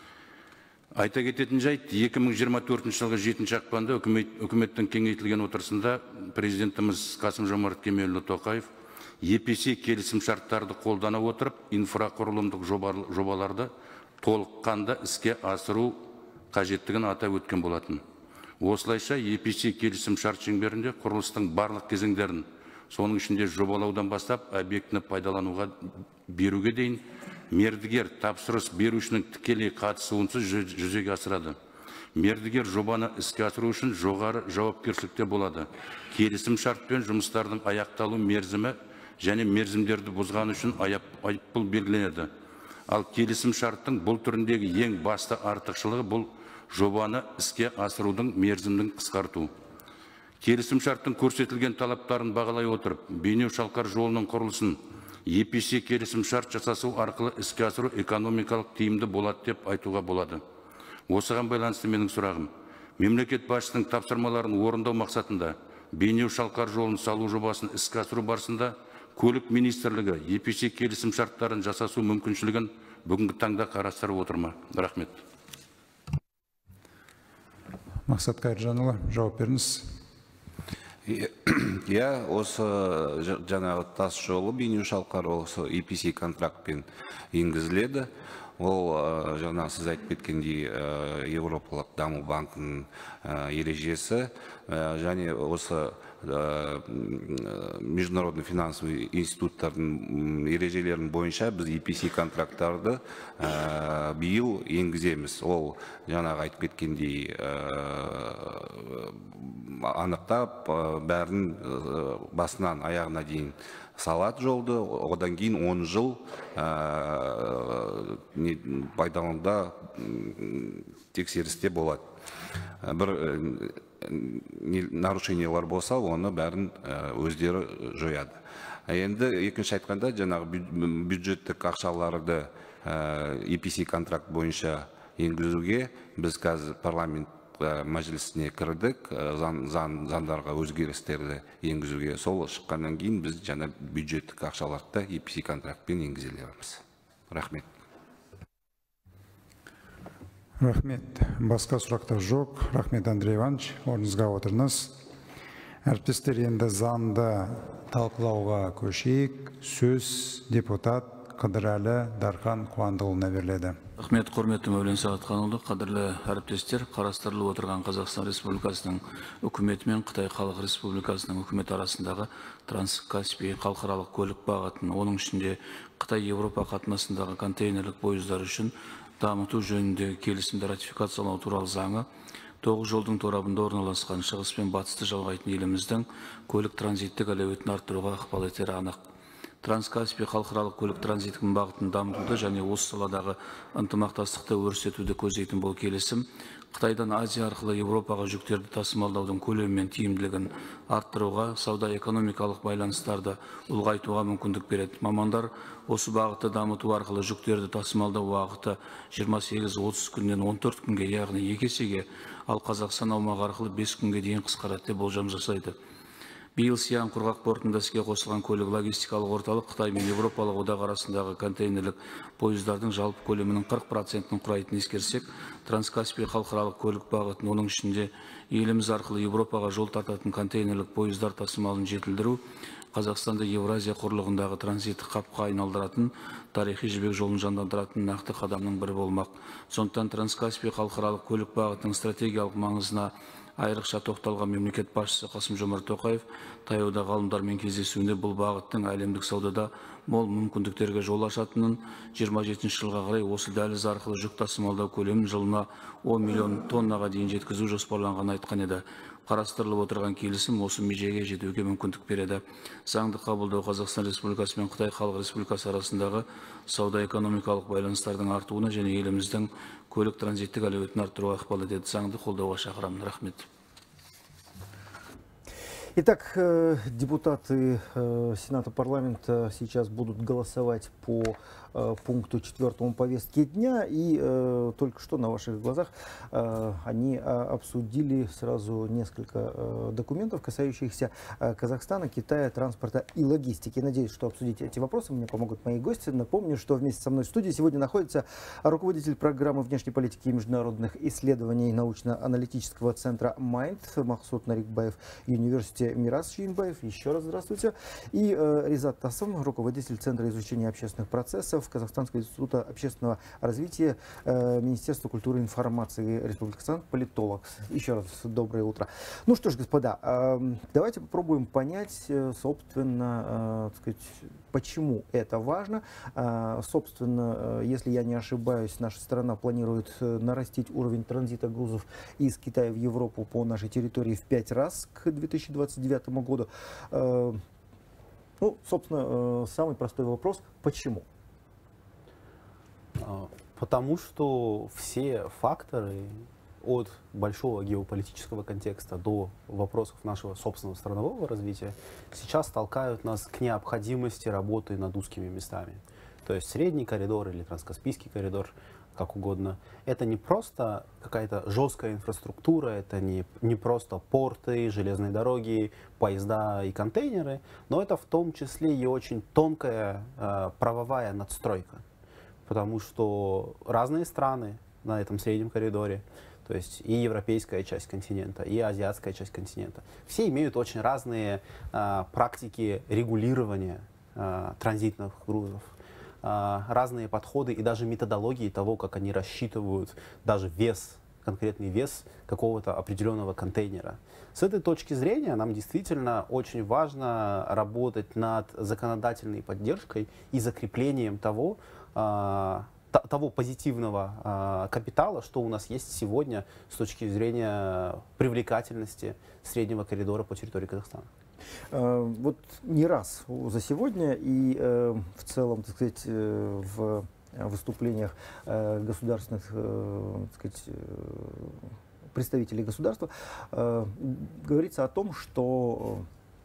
Айта кететін жайт, екі мың жиырма төртінші жылғы жетінші ақпанда үкіметтің кеңейтілген отырысында президентіміз Қасым-Жомарт Кемелұлы Тоқаев Е Пе Се келісім шарттарды қолдана отырып, инфрақұрылымдық жобаларды толыққанды іске асыру қажеттігін атап өткен болатын. Осылайша Е Пе Се келісім шарт шеңберінде құрылыстың барлық кезеңдерін, соның ішінде жобалаудан бастап объектіні пайдалануға беруге дейін мердігер тапсырыс берушінің тікелей қатысуынсыз жүзеге асырады. Мердігер жобаны іске асыру үшін жоғары жауапкершілікте болады. Келісім шартпен жұмыстардың аяқталу мерзімі және мерзімдерді бұзған үшін айыппұл белгіленеді. Ал келісім шарттың бұл түріндегі ең басты артықшылығы бұл жобаны іске асырудың мерзімін қысқарту. Келісім шарттың көрсетілген талаптарын бағалай отырып, Бейнеу-Шалқар жолының құрылысын Е Пе Се келісім шарт жасасу арқылы іске асыру экономикалық тиімді болады деп айтуға болады. Осыған байланысты менің сұрағым, мемлекет басшысының тапсырмаларын орындау мақсатында Бейнеу-Шалқар жолын салу жобасын іске асыру барысында көлік министрлігі Е Пе Се келісім шарттарын жасасу мүмкіншілігін бүгінгі таңда қарастырып отыр ма? Рахмет. Мақсат Қайыржанұлы, жауап беріңіз. Я, осы жаңағы тас жолы Бейнеу-Шалқар осы Е Пе Се контрактпен енгізіледі. Ол жаңа сіз айтып кеткендей Еуропалық даму банкінің ережесі және осы международный финансовый институттардың ережелерінің бойынша біз Е Пе Се контракттарды биыл енгіземіз. Ол жаңағы айтып кеткендей анықтап бәрін басынан аяғына дейін салат жолды, одан кейін он жыл пайдалануда тексерісте болады. Бір нарушениялар болса, оны бәрін өздері жояды. Енді екінші айтқанда, жаңағы бюджеттік ақшаларды Е Пе Се контракт бойынша енгізуге біз қазір парламент мәжілісіне кірдік, заңдарға өзгерістерді енгізуге. Сол шыққаннан кейін біз жаңа бюджеттік ақшаларды Е Пе Се контрактпен енгізілеміз. Рахмет. Рахмет. Басқа сұрақтар жоқ. Рахмет, Андрей Иванович. Орныңызға отырыңыз. Әріптестер, енді заңды талқылауға көшейік. Сөз депутат Қыдырәлі Дархан Қуандықұлына беріледі. Рахмет, құрметті Мәулен Сағатханұлы, қадірлі әріптестер, қарастырылып отырған Қазақстан Республикасының үкіметі мен Қытай Халық Республикасының үкіметі арасындағы Транскаспий халықаралық көлік бағытын, оның ішінде Қытай-Еуропа қатынасындағы контейнерлік пойыздар үшін дамыту жөніндегі келісімді ратификациялау туралы заңы тоғыз жолдың торабында орналасқан шығыс пен батысты жалғайтын еліміздің көлік транзиттік әлеуетін арттыруға ықпал етері анық. Транскаспий халықаралық көлік транзитінің бағытын дамытуды және осы саладағы ынтымақтастықты өрістетуді көздейтін бұл келісім Қытайдан Азия арқылы Еуропаға жүктерді тасымалдаудың көлемі мен тиімділігін арттыруға, сауда-экономикалық байланыстарды ұлғайтуға мүмкіндік береді. Мамандар осы бағытты дамыту арқылы жүктерді тасымалдау уақыты жиырма сегіз отыз күннен он төрт күнге, яғни екі есеге, ал Қазақстан аумағы арқылы бес күнге дейін қысқарады деп болжам жасайды. Биыл Сиан құрғақ портында іске қосылған көлік логистикалық орталық Қытай мен Еуропалық одақ арасындағы контейнерлік пойыздардың жалпы көлемінің қырық процентін құрайтынын ескерсек, Транскаспий халықаралық көлік бағытын, оның ішінде еліміз арқылы Еуропаға жол тартатын контейнерлік пойыздар тасымалын жетілдіру Қазақстанды Евразия құрлығындағы транзиттік қапқа айналдыратын тарихи жібек жолын жандандыратын нақты қадамның бірі болмақ. Сондықтан Транскаспий халықаралық көлік бағытының стратегиялық маңызына айрықша тоқталған мемлекет басшысы Қасым-Жомарт Тоқаев таяуда ғалымдармен кездесуінде бұл бағыттың әлемдік саудада мол мүмкіндіктерге жол ашатынын, жиырма жетінші жылға қарай осы дәліз арқылы жүк тасымалдау көлемін жылына он миллион тоннаға дейін жеткізу жоспарланғанын айтқан еді. Қарастырылып отырған келісім осы межеге жетуге мүмкіндік береді. Заңды қабылдау Қазақстан Республикасы мен Қытай Халық Республикасы арасындағы сауда-экономикалық байланыстардың артуына және еліміздің көлік транзиттік әлеуетін арттыруға ықпал етеді. Заңды қолдауға шақырамын. Рахмет. Итак, депутаты Сената парламента сейчас будут голосовать по пункту четвертому повестки дня, и э, только что на ваших глазах э, они э, обсудили сразу несколько э, документов, касающихся э, Казахстана, Китая, транспорта и логистики. Надеюсь, что обсудить эти вопросы мне помогут мои гости. Напомню, что вместе со мной в студии сегодня находится руководитель программы внешней политики и международных исследований научно-аналитического центра Майнд Махсут Нарикбаев, Университет Мирас Шиинбаев. Еще раз здравствуйте. И э, Ризат Тасым, руководитель Центра изучения общественных процессов Казахстанского института общественного развития, э, Министерства культуры и информации Республики Казахстан, политолог. Еще раз доброе утро. Ну что ж, господа, э, давайте попробуем понять, э, собственно, э, так сказать, почему это важно. Э, собственно, э, если я не ошибаюсь, наша страна планирует э, нарастить уровень транзита грузов из Китая в Европу по нашей территории в пять раз к две тысячи двадцать девятому году. Э, ну, собственно, э, самый простой вопрос, почему? Потому что все факторы от большого геополитического контекста до вопросов нашего собственного странового развития сейчас толкают нас к необходимости работы над узкими местами. То есть средний коридор или транскаспийский коридор, как угодно, это не просто какая-то жесткая инфраструктура, это не, не просто порты, железные дороги, поезда и контейнеры, но это в том числе и очень тонкая э, правовая надстройка. Потому что разные страны на этом среднем коридоре, то есть и европейская часть континента, и азиатская часть континента, все имеют очень разные а, практики регулирования а, транзитных грузов, а, разные подходы и даже методологии того, как они рассчитывают даже вес, конкретный вес какого-то определенного контейнера. С этой точки зрения нам действительно очень важно работать над законодательной поддержкой и закреплением того, того позитивного капитала, что у нас есть сегодня с точки зрения привлекательности среднего коридора по территории Казахстана. Вот не раз за сегодня и в целом, так сказать, в выступлениях государственных, так сказать, представителей государства говорится о том, что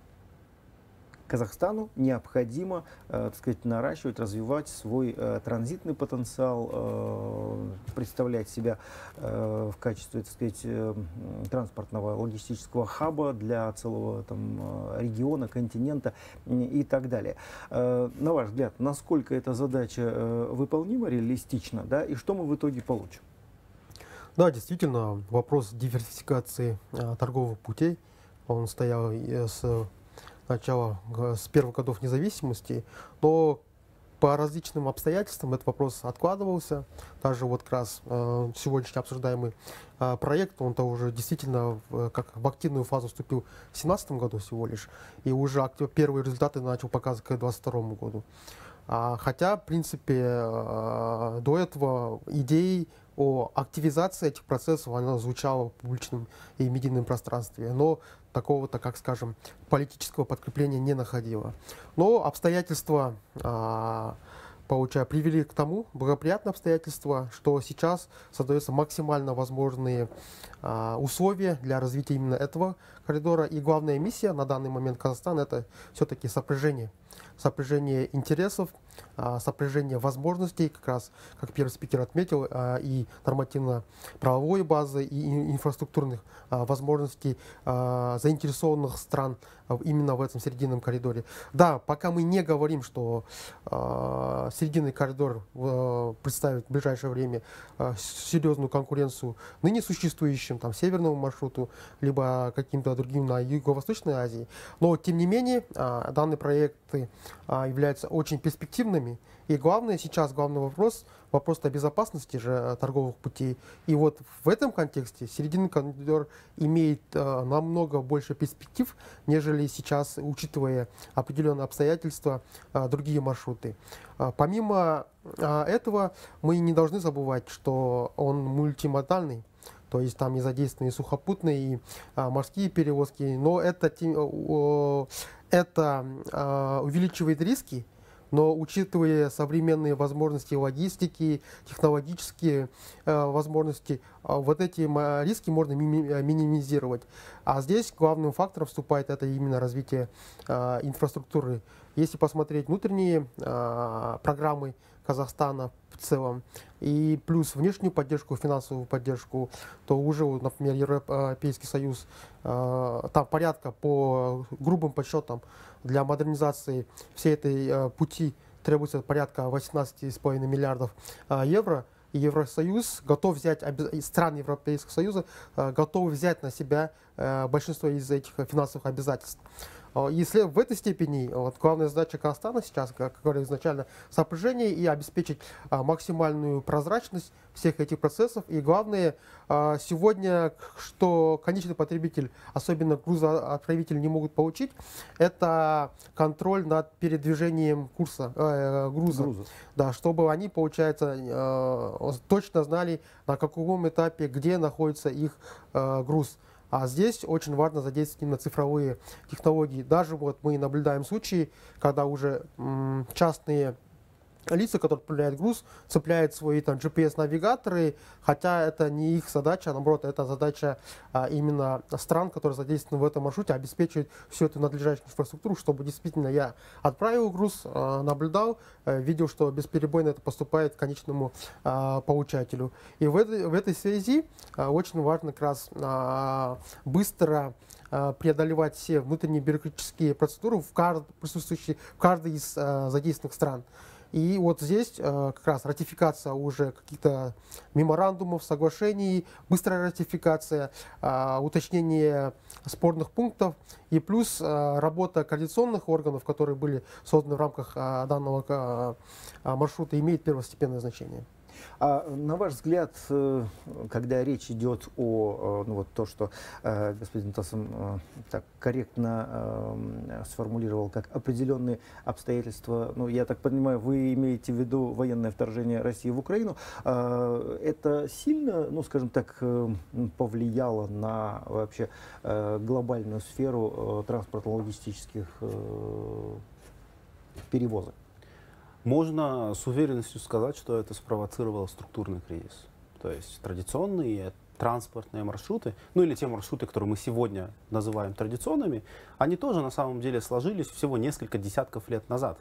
Казахстану необходимо, э, так сказать, наращивать, развивать свой э, транзитный потенциал, э, представлять себя э, в качестве, так сказать, э, транспортного логистического хаба для целого там, региона, континента и так далее. Э, на ваш взгляд, насколько эта задача э, выполнима, реалистична, да, и что мы в итоге получим? Да, действительно, вопрос диверсификации э, торговых путей, он стоял с начала, с первых годов независимости, но по различным обстоятельствам этот вопрос откладывался. Даже вот как раз э, сегодняшний обсуждаемый э, проект, он-то уже действительно в, как в активную фазу вступил в две тысячи семнадцатом году всего лишь, и уже актив, первые результаты начал показывать к две тысячи двадцать второму году. А, хотя, в принципе, э, до этого идеи о активизации этих процессов она звучала в публичном и медийном пространстве, но такого-то, как скажем, политического подкрепления не находила. Но обстоятельства, а, получая, привели к тому, благоприятные обстоятельства, что сейчас создаются максимально возможные а, условия для развития именно этого коридора. И главная миссия на данный момент Казахстана — это все-таки сопряжение сопряжение интересов, сопряжение возможностей, как раз, как первый спикер отметил, и нормативно-правовой базы, и инфраструктурных возможностей заинтересованных стран именно в этом срединном коридоре. Да, пока мы не говорим, что срединный коридор представит в ближайшее время серьезную конкуренцию ныне существующим там, северному маршруту, либо каким-то другим на Юго-Восточной Азии, но тем не менее данные проекты являются очень перспективными. И главное сейчас, главный вопрос, вопрос о безопасности же торговых путей. И вот в этом контексте срединный коридор имеет э, намного больше перспектив, нежели сейчас, учитывая определенные обстоятельства, э, другие маршруты. Э, помимо э, этого, мы не должны забывать, что он мультимодальный. То есть там и задействованы и сухопутные, и а, морские перевозки. Но это, э, это э, увеличивает риски. Но учитывая современные возможности логистики, технологические э, возможности, э, вот эти риски можно ми минимизировать. А здесь главным фактором вступает это именно развитие э, инфраструктуры. Если посмотреть внутренние э, программы Казахстана в целом, и плюс внешнюю поддержку, финансовую поддержку, то уже, например, Европейский Союз, э, там порядка по грубым подсчетам для модернизации всей этой э, пути требуется порядка восемнадцати с половиной миллиардов э, евро. И Евросоюз готов взять, страны Европейского Союза э, готовы взять на себя э, большинство из этих финансовых обязательств. Если в этой степени вот, главная задача Казахстана сейчас, как говорил изначально, сопряжение и обеспечить а, максимальную прозрачность всех этих процессов. И главное, а, сегодня, что конечный потребитель, особенно грузоотправитель, не могут получить, это контроль над передвижением курса, э, груза. груза. Да, чтобы они, получается, э, точно знали, на каком этапе, где находится их э, груз. А здесь очень важно задействовать именно цифровые технологии. Даже вот мы наблюдаем случаи, когда уже м, частные лица, которые отправляют груз, цепляют свои там джи пи эс-навигаторы, хотя это не их задача, а наоборот, это задача а, именно стран, которые задействованы в этом маршруте, обеспечивать всю эту надлежащую инфраструктуру, чтобы действительно я отправил груз, а, наблюдал, а, видел, что бесперебойно это поступает к конечному а, получателю. И в этой, в этой связи а, очень важно как раз а, быстро преодолевать все внутренние бюрократические процедуры, в кажд... присутствующие в каждой из а, задействованных стран. И вот здесь э, как раз ратификация уже каких-то меморандумов, соглашений, быстрая ратификация, э, уточнение спорных пунктов и плюс э, работа координационных органов, которые были созданы в рамках э, данного э, маршрута, имеет первостепенное значение. А на ваш взгляд, когда речь идет о, ну вот то, что э, господин Тасым э, так корректно э, сформулировал, как определенные обстоятельства, ну я так понимаю, вы имеете в виду военное вторжение России в Украину, э, это сильно, ну скажем так, э, повлияло на вообще э, глобальную сферу э, транспортно-логистических э, перевозок? Можно с уверенностью сказать, что это спровоцировало структурный кризис. То есть традиционные транспортные маршруты, ну или те маршруты, которые мы сегодня называем традиционными, они тоже на самом деле сложились всего несколько десятков лет назад.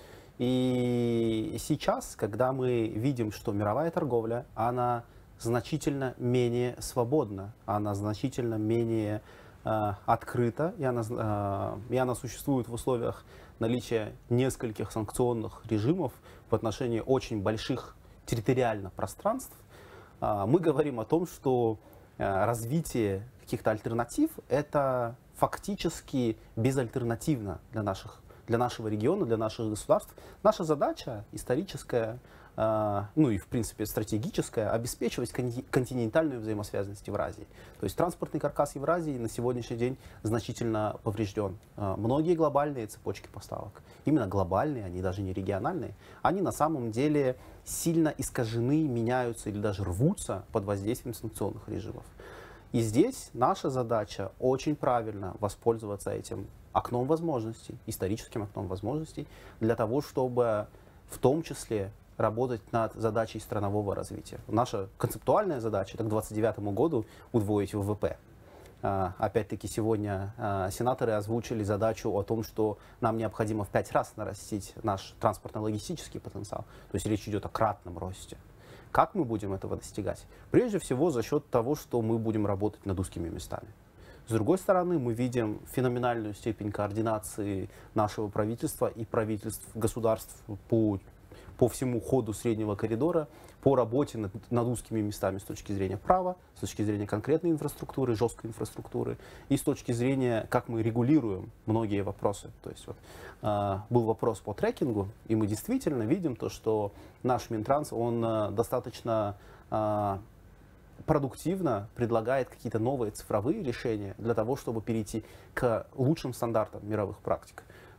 И сейчас, когда мы видим, что мировая торговля, она значительно менее свободна, она значительно менее э, открыта, и она, э, и она существует в условиях наличие нескольких санкционных режимов в отношении очень больших территориально пространств, мы говорим о том, что развитие каких-то альтернатив — это фактически безальтернативно для, наших, для нашего региона, для наших государств. Наша задача историческая, ну и в принципе стратегическая, обеспечивать континентальную взаимосвязанность Евразии. То есть транспортный каркас Евразии на сегодняшний день значительно поврежден. Многие глобальные цепочки поставок, именно глобальные, они даже не региональные, они на самом деле сильно искажены, меняются или даже рвутся под воздействием санкционных режимов. И здесь наша задача очень правильно воспользоваться этим окном возможностей, историческим окном возможностей, для того, чтобы в том числе работать над задачей странового развития. Наша концептуальная задача — это к две тысячи двадцать девятому году удвоить вэ вэ пэ. Опять-таки сегодня сенаторы озвучили задачу о том, что нам необходимо в пять раз нарастить наш транспортно-логистический потенциал. То есть речь идет о кратном росте. Как мы будем этого достигать? Прежде всего за счет того, что мы будем работать над узкими местами. С другой стороны, мы видим феноменальную степень координации нашего правительства и правительств государств по, по всему ходу среднего коридора, по работе над, над узкими местами с точки зрения права, с точки зрения конкретной инфраструктуры, жесткой инфраструктуры, и с точки зрения, как мы регулируем многие вопросы. То есть вот, э, был вопрос по трекингу, и мы действительно видим то, что наш Минтранс, он э, достаточно э, продуктивно предлагает какие-то новые цифровые решения для того, чтобы перейти к лучшим стандартам мировых практик.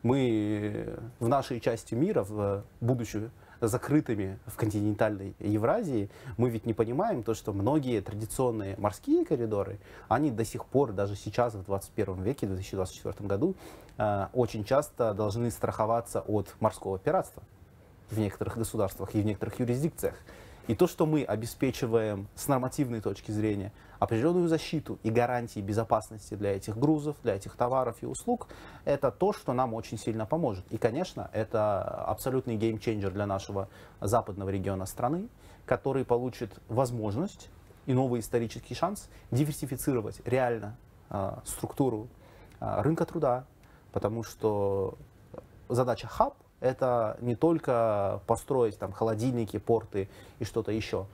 Мы в нашей части мира, в, будучи закрытыми в континентальной Евразии, мы ведь не понимаем то, что многие традиционные морские коридоры, они до сих пор, даже сейчас, в двадцать первом веке, в две тысячи двадцать четвёртом году, э, очень часто должны страховаться от морского пиратства в некоторых государствах и в некоторых юрисдикциях. И то, что мы обеспечиваем с нормативной точки зрения определенную защиту и гарантии безопасности для этих грузов, для этих товаров и услуг, это то, что нам очень сильно поможет. И, конечно, это абсолютный геймченджер для нашего западного региона страны, который получит возможность и новый исторический шанс диверсифицировать реально э, структуру э, рынка труда, потому что задача хаб — это не только построить там холодильники, порты и что-то еще.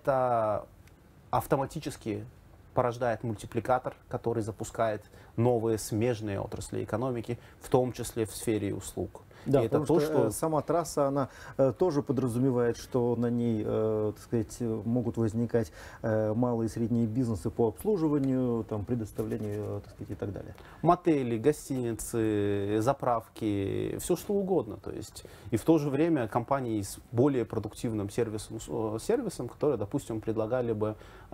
Это автоматически порождает мультипликатор, который запускает новые смежные отрасли экономики, в том числе в сфере услуг. Да, и это потому то, что, что сама трасса, она э, тоже подразумевает, что на ней, э, так сказать, могут возникать э, малые и средние бизнесы по обслуживанию, там, предоставлению, так сказать, и так далее. Мотели, гостиницы, заправки, все что угодно. То есть, и в то же время компании с более продуктивным сервисом, сервисом которые, допустим, предлагали бы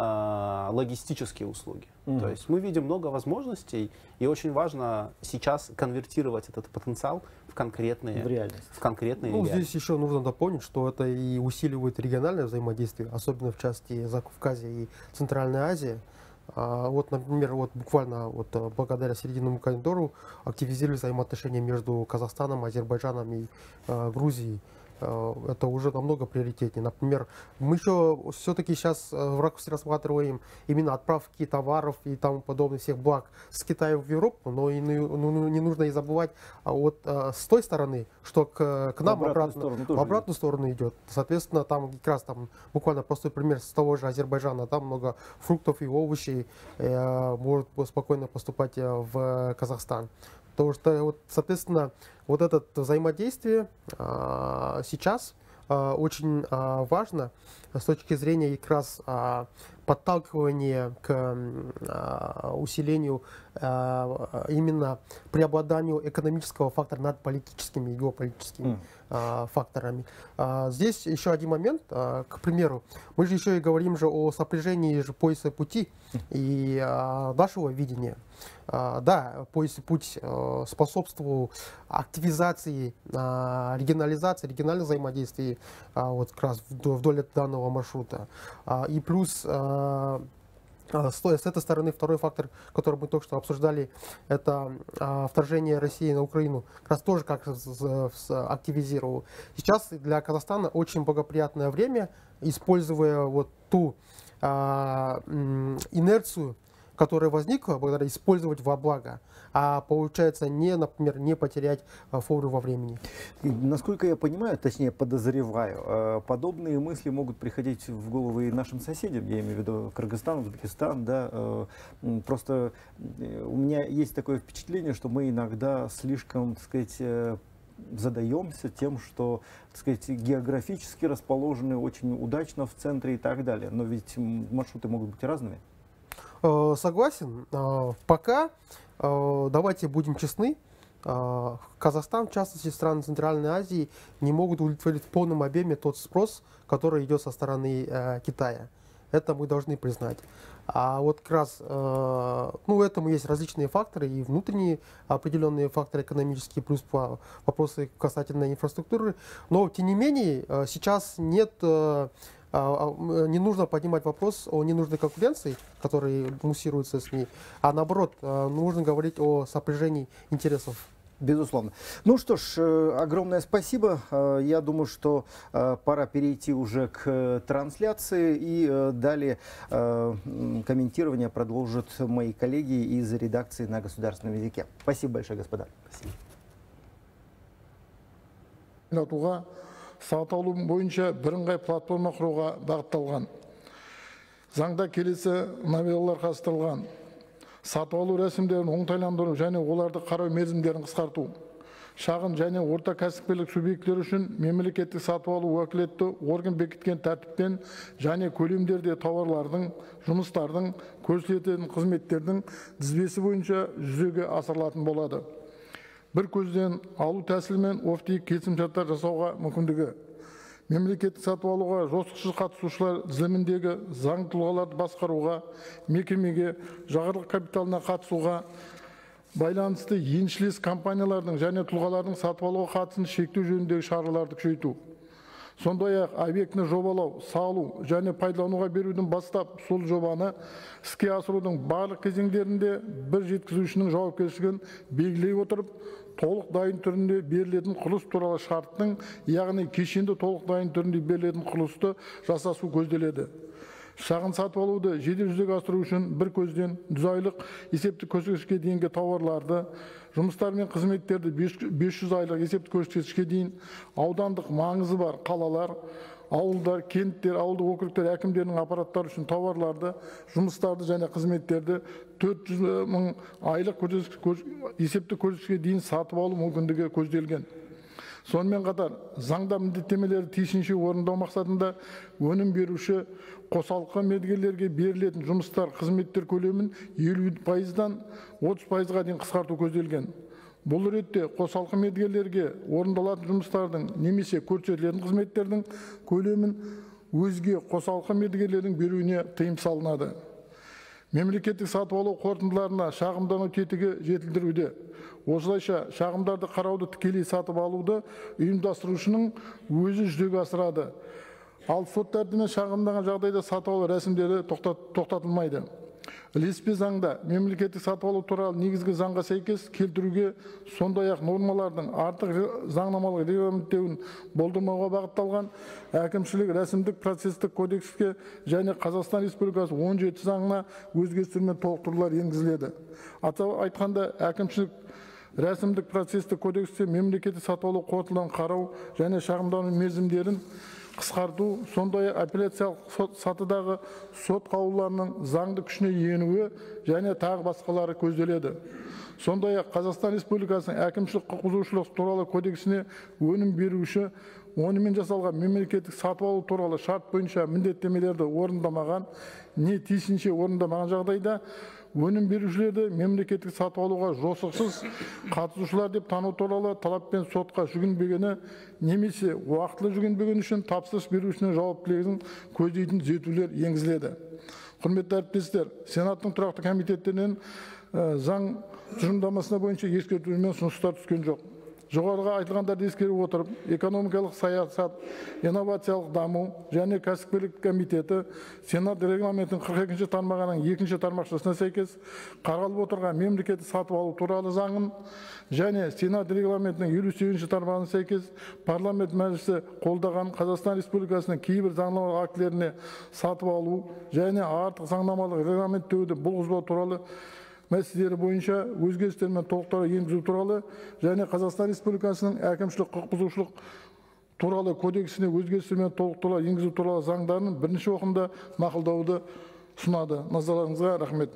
э, логистические услуги. Mm-hmm. То есть мы видим много возможностей, и очень важно сейчас конвертировать этот потенциал в конкретные, в реальность. В конкретные ну, реальности. Здесь еще нужно дополнить, что это и усиливает региональное взаимодействие, особенно в части Закавказья и Центральной Азии. А, вот, например, вот буквально вот, благодаря Срединному коридору активизировались взаимоотношения между Казахстаном, Азербайджаном и а, Грузией. Это уже намного приоритетнее. Например, мы еще все-таки сейчас в ракурсе рассматриваем именно отправки товаров и тому подобных всех благ с Китая в Европу, но и не, ну, не нужно и забывать вот с той стороны, что к, к нам в обратную, обратно, в обратную идет. сторону идет. Соответственно, там как раз там буквально простой пример с того же Азербайджана, там много фруктов и овощей э, может спокойно поступать в Казахстан. Потому что, вот, соответственно, вот это взаимодействие а, сейчас а, очень а, важно с точки зрения как раз а, подталкивания к а, усилению а, именно преобладанию экономического фактора над политическими и геополитическими mm. а, факторами. А, здесь еще один момент. А, к примеру, мы же еще и говорим же о сопряжении же пояса пути и а, нашего видения. Uh, да, пояс и путь uh, способствовал активизации, uh, регионализации, региональных взаимодействий uh, вот как раз вдоль, вдоль данного маршрута. Uh, и плюс uh, uh, с, с этой стороны второй фактор, который мы только что обсуждали, это uh, вторжение России на Украину, как раз тоже как активизировал. Сейчас для Казахстана очень благоприятное время, используя вот ту uh, инерцию, которая возникла, благодаря использовать во благо, а получается не, например, не потерять фору во времени. Насколько я понимаю, точнее подозреваю, подобные мысли могут приходить в голову и нашим соседям, я имею в виду Кыргызстан, Узбекистан, да, просто у меня есть такое впечатление, что мы иногда слишком, так сказать, задаемся тем, что, так сказать, географически расположены очень удачно в центре и так далее, но ведь маршруты могут быть разными. Согласен. Пока, давайте будем честны, Казахстан, в частности страны Центральной Азии, не могут удовлетворить в полном объеме тот спрос, который идет со стороны Китая. Это мы должны признать. А вот как раз, ну, этому есть различные факторы, и внутренние определенные факторы экономические, плюс вопросы касательно инфраструктуры. Но, тем не менее, сейчас нет Не нужно поднимать вопрос о ненужной конкуренции, который муссируется СМИ, а наоборот, нужно говорить о сопряжении интересов. Безусловно. Ну что ж, огромное спасибо. Я думаю, что пора перейти уже к трансляции, и далее комментирование продолжат мои коллеги из редакции на государственном языке. Спасибо большое, господа. Спасибо. Сатып алу бойынша бірыңғай платформа құруға бағытталған. Заңда келесі новеллалар қарастырылған. Сатып алу рәсімдерін оңтайландыру және оларды қарау мерзімдерін қысқарту. Шағын және орта кәсіпкерлік субъектілері үшін мемлекеттік сатып алу уәкілетті орган бекіткен тәртіппен және көлемдерде тауарлардың, жұмыстардың, көрсетілетін қызметтердің тізбесі бойынша жүзеге асырылатын болады. Бір көзден алу тәсілімен офтик келісімшарттар жасауға мүмкіндігі. Мемлекеттік сатып алуға жосықсыз қатысушылар тізіміндегі заң тұлғаларды басқаруға, мекемеге, жағырлық капиталына қатысуға, байланысты еншілес компаниялардың және тұлғалардың сатып алуға қатысын шектеу жөніндегі шараларды күшейту. Сондай-ақ объектіні жобалау, салу және пайдалануға берудің бастап сол жобаны іске асырудың барлық кезеңдерінде бір жеткізушінің жауапкершілігін белгілей отырып, толық дайын түрінде берілетін құрылыс туралы шарттың, яғни кешенді толық дайын түрінде берілетін құрылысты жасасу көзделеді. Шағын сатып алуды жедел жүзеге асыру үшін бір көзден жүз айлық есептік көрсеткішке дейінгі тауарларды, жұмыстар мен қызметтерді бес жүз айлық есептік көрсеткішке дейін, аудандық маңызы бар қалалар, ауылдар, кенттер, ауылдық округтер әкімдерінің аппараттары үшін тауарларды, жұмыстарды және қызметтерді төрт жүз мың айлық есептік көрсеткішке дейін сатып алу мүмкіндігі көзделген. Сонымен қатар, заңда міндеттемелерді тиісінше орындау мақсатында өнім беруші қосалқы мердігерлерге берілетін жұмыстар, қызметтер көлемін елу пайыздан отыз пайызға дейін қысқарту көзделген. Бұл ретте қосалқы мердігерлерге орындалатын жұмыстардың немесе көрсетілетін қызметтердің көлемін өзге қосалқы мердігерлердің беруіне тыйым салынады. Мемлекеттік сатып алу қорытындыларына шағымдану тетігі жетілдіруде. Осылайша шағымдарды қарауды тікелей сатып алуды ұйымдастырушының өзі жүзеге асырады. Ал сот тәртібімен шағымданған жағдайда сатып алу рәсімдері тоқтатылмайды. Ілеспе заңда мемлекеттік сатып алу туралы негізгі заңға сәйкес келтіруге, сондай-ақ нормалардың артық заңнамалық регламенттеуін болдырмауға бағытталған әкімшілік рәсімдік процестік кодекске және Қазақстан Республикасы он жеті заңына өзгерістер мен толықтырулар енгізіледі. Атап айтқанда, әкімшілік рәсімдік процестік кодексте мемлекеттік сатып алу қорытындыларын қарау және шағымдану мерзімдерін қысқарту, сондай апелляциялық сатыдағы сот қаулыларының заңды күшіне енуі және тағы басқалары көзделеді. Сондай-ақ Қазақстан Республикасының әкімшілік құқық бұзушылық туралы кодексіне өнім беруші онымен жасалған мемлекеттік сатып алу туралы шарт бойынша міндеттемелерді орындамаған, не тиісінше орындамаған жағдайда өнім берушілерді мемлекеттік сатып алуға жосықсыз қатысушылар деп тану туралы талаппен сотқа жүгінбегені немесе уақытылы жүгінбегені үшін тапсырыс берушінің жауаптылығын көздейтін түзетулер енгізіледі. Құрметті әріптестер, Сенаттың тұрақты комитеттерінен заң тұжырымдамасына бойынша ескертулер мен ұсыныстар түскен жоқ. Жоғарыға айтылғандарды ескере отырып, экономикалық саясат, инновациялық даму және кәсіпкерлік комитеті Сенат регламентінің қырық екінші тармағының екінші тармақшасына сәйкес қаралып отырған мемлекеттік сатып алу туралы заңын және Сенат регламентінің елу сегізінші тармағына сәйкес парламент мәжілісі қолдаған Қазақстан Республикасының кейбір заңнамалық актілеріне сатып алу және артық заңнамалық регламенттеуді бұзбау туралы мәселелері бойынша өзгерістер мен толықтырулар енгізу туралы және Қазақстан Республикасының әкімшілік құқық бұзушылық туралы кодексіне өзгерістер мен толықтырулар енгізу туралы заңдарын бірінші оқылымда мақұлдауды ұсынады. Назарларыңызға рахмет.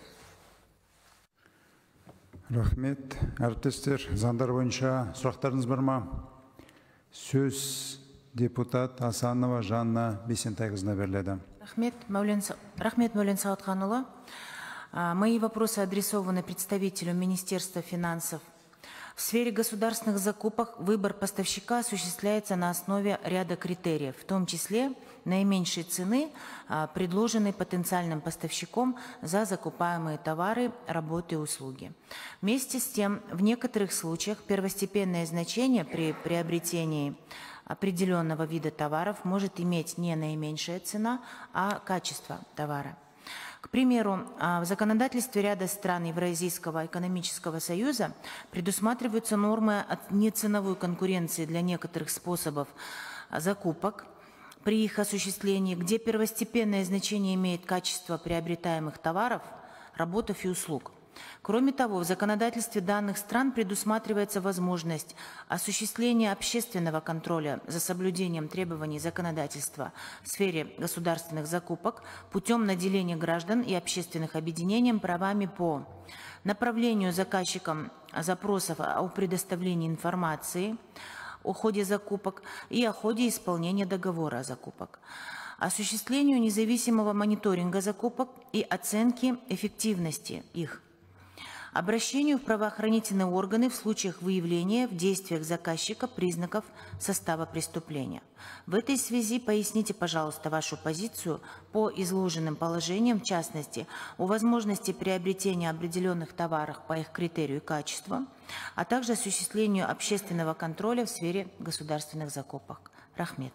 Рахмет. Әріптестер, заңдар бойынша сұрақтарыңыз бар ма? Сөз депутат Асанова Жанна Бейсентайқызына беріледі. Рахмет, Мәулен Сағатханұлы. Мои вопросы адресованы представителю Министерства финансов. В сфере государственных закупок выбор поставщика осуществляется на основе ряда критериев, в том числе наименьшей цены, предложенной потенциальным поставщиком за закупаемые товары, работы и услуги. Вместе с тем, в некоторых случаях первостепенное значение при приобретении определенного вида товаров может иметь не наименьшая цена, а качество товара. К примеру, в законодательстве ряда стран Евразийского экономического союза предусматриваются нормы от неценовой конкуренции для некоторых способов закупок при их осуществлении, где первостепенное значение имеет качество приобретаемых товаров, работ и услуг. Кроме того, в законодательстве данных стран предусматривается возможность осуществления общественного контроля за соблюдением требований законодательства в сфере государственных закупок путем наделения граждан и общественных объединений правами по направлению заказчикам запросов о предоставлении информации о ходе закупок и о ходе исполнения договора о закупок, осуществлению независимого мониторинга закупок и оценки эффективности их, обращению в правоохранительные органы в случаях выявления в действиях заказчика признаков состава преступления. В этой связи поясните, пожалуйста, вашу позицию по изложенным положениям, в частности, о возможности приобретения определенных товаров по их критерию и качеству, а также осуществлению общественного контроля в сфере государственных закупок. Рахмет.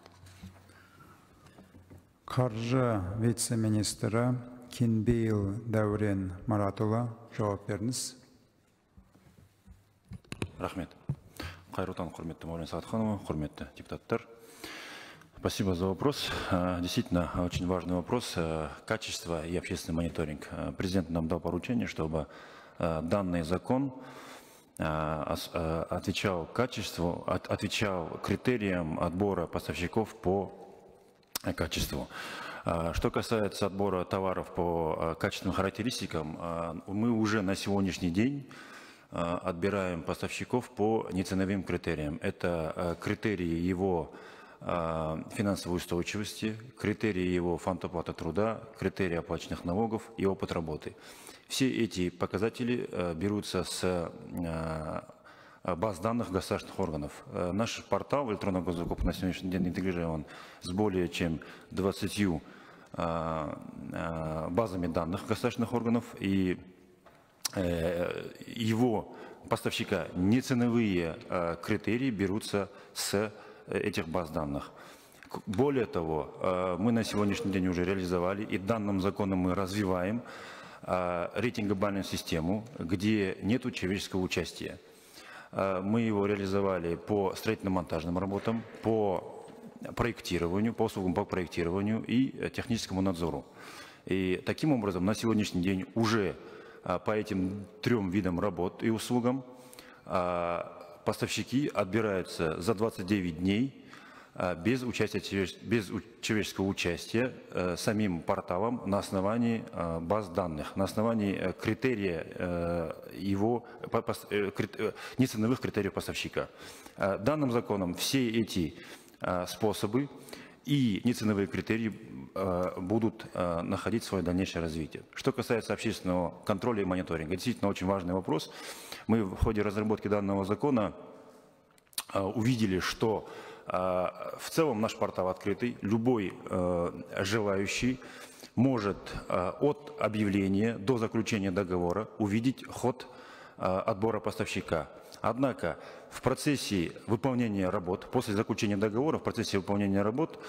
Қаржы вице-министрі Кинбейл Дәурен Маратұлы, жауап беріңіз. Рахмет. Қайырлы таң, құрметті Маулен Сағатханова, құрметті депутаттар. Спасибо за вопрос. Действительно, очень важный вопрос. Качество и общественный мониторинг. Президент нам дал поручение, чтобы данный закон отвечал качеству, отвечал критериям отбора поставщиков по качеству. Что касается отбора товаров по качественным характеристикам, мы уже на сегодняшний день отбираем поставщиков по неценовым критериям. Это критерии его финансовой устойчивости, критерии его фонд оплаты труда, критерии оплаченных налогов и опыт работы. Все эти показатели берутся с баз данных государственных органов. Наш портал электронного госзакупа на сегодняшний день интегрирован с более чем двадцатью базами данных государственных органов, и его поставщика неценовые критерии берутся с этих баз данных. Более того, мы на сегодняшний день уже реализовали, и данным законом мы развиваем рейтингобальную систему, где нет человеческого участия. Мы его реализовали по строительно-монтажным работам, по проектированию, по услугам по проектированию и техническому надзору. И таким образом на сегодняшний день уже по этим трем видам работ и услугам поставщики отбираются за двадцать девять дней без, участия, без человеческого участия самим порталом на основании баз данных, на основании критерия его, неценовых критериев поставщика. Данным законом все эти способы и неценовые критерии будут находить свое дальнейшее развитие. Что касается общественного контроля и мониторинга, действительно очень важный вопрос. Мы в ходе разработки данного закона увидели, что в целом наш портал открытый, любой желающий может от объявления до заключения договора увидеть ход отбора поставщика. Однако в процессе выполнения работ, после заключения договора, в процессе выполнения работ,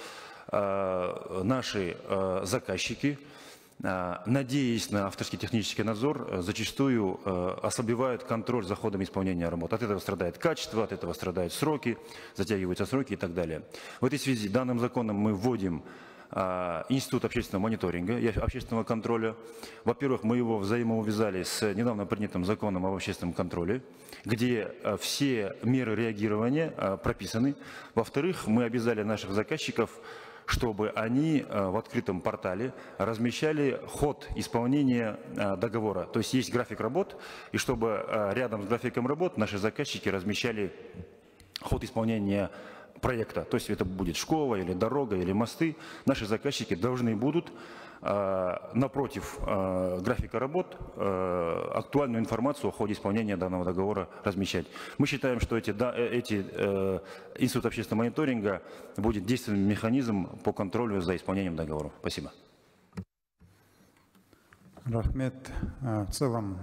наши заказчики, надеясь на авторский технический надзор, зачастую ослабевают контроль за ходом исполнения работ. От этого страдает качество, от этого страдают сроки, затягиваются сроки и так далее. В этой связи данным законом мы вводим институт общественного мониторинга и общественного контроля. Во-первых, мы его взаимоувязали с недавно принятым законом об общественном контроле, где все меры реагирования прописаны. Во-вторых, мы обязали наших заказчиков, чтобы они в открытом портале размещали ход исполнения договора. То есть есть график работ, и чтобы рядом с графиком работ наши заказчики размещали ход исполнения проекта, то есть это будет школа или дорога или мосты, наши заказчики должны будут напротив графика работ актуальную информацию о ходе исполнения данного договора размещать. Мы считаем, что эти, да, эти институт общественного мониторинга будет действенным механизмом по контролю за исполнением договоров. Спасибо. Рахмет. В целом,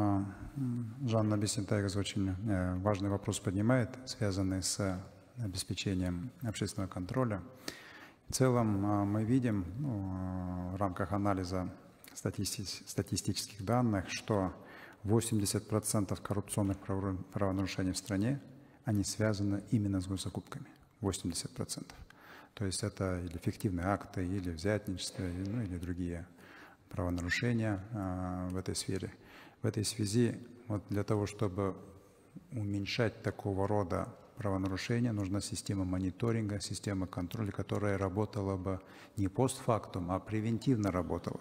Жанна Бесентайгаз очень важный вопрос поднимает, связанный с обеспечением общественного контроля. В целом мы видим ну, в рамках анализа стати статистических данных, что восемьдесят процентов коррупционных правонарушений в стране, они связаны именно с госзакупками. восемьдесят процентов. То есть это или фиктивные акты, или взятничество, ну, или другие правонарушения э, в этой сфере. В этой связи вот для того, чтобы уменьшать такого рода правонарушения, нужна система мониторинга, система контроля, которая работала бы не постфактум, а превентивно работала.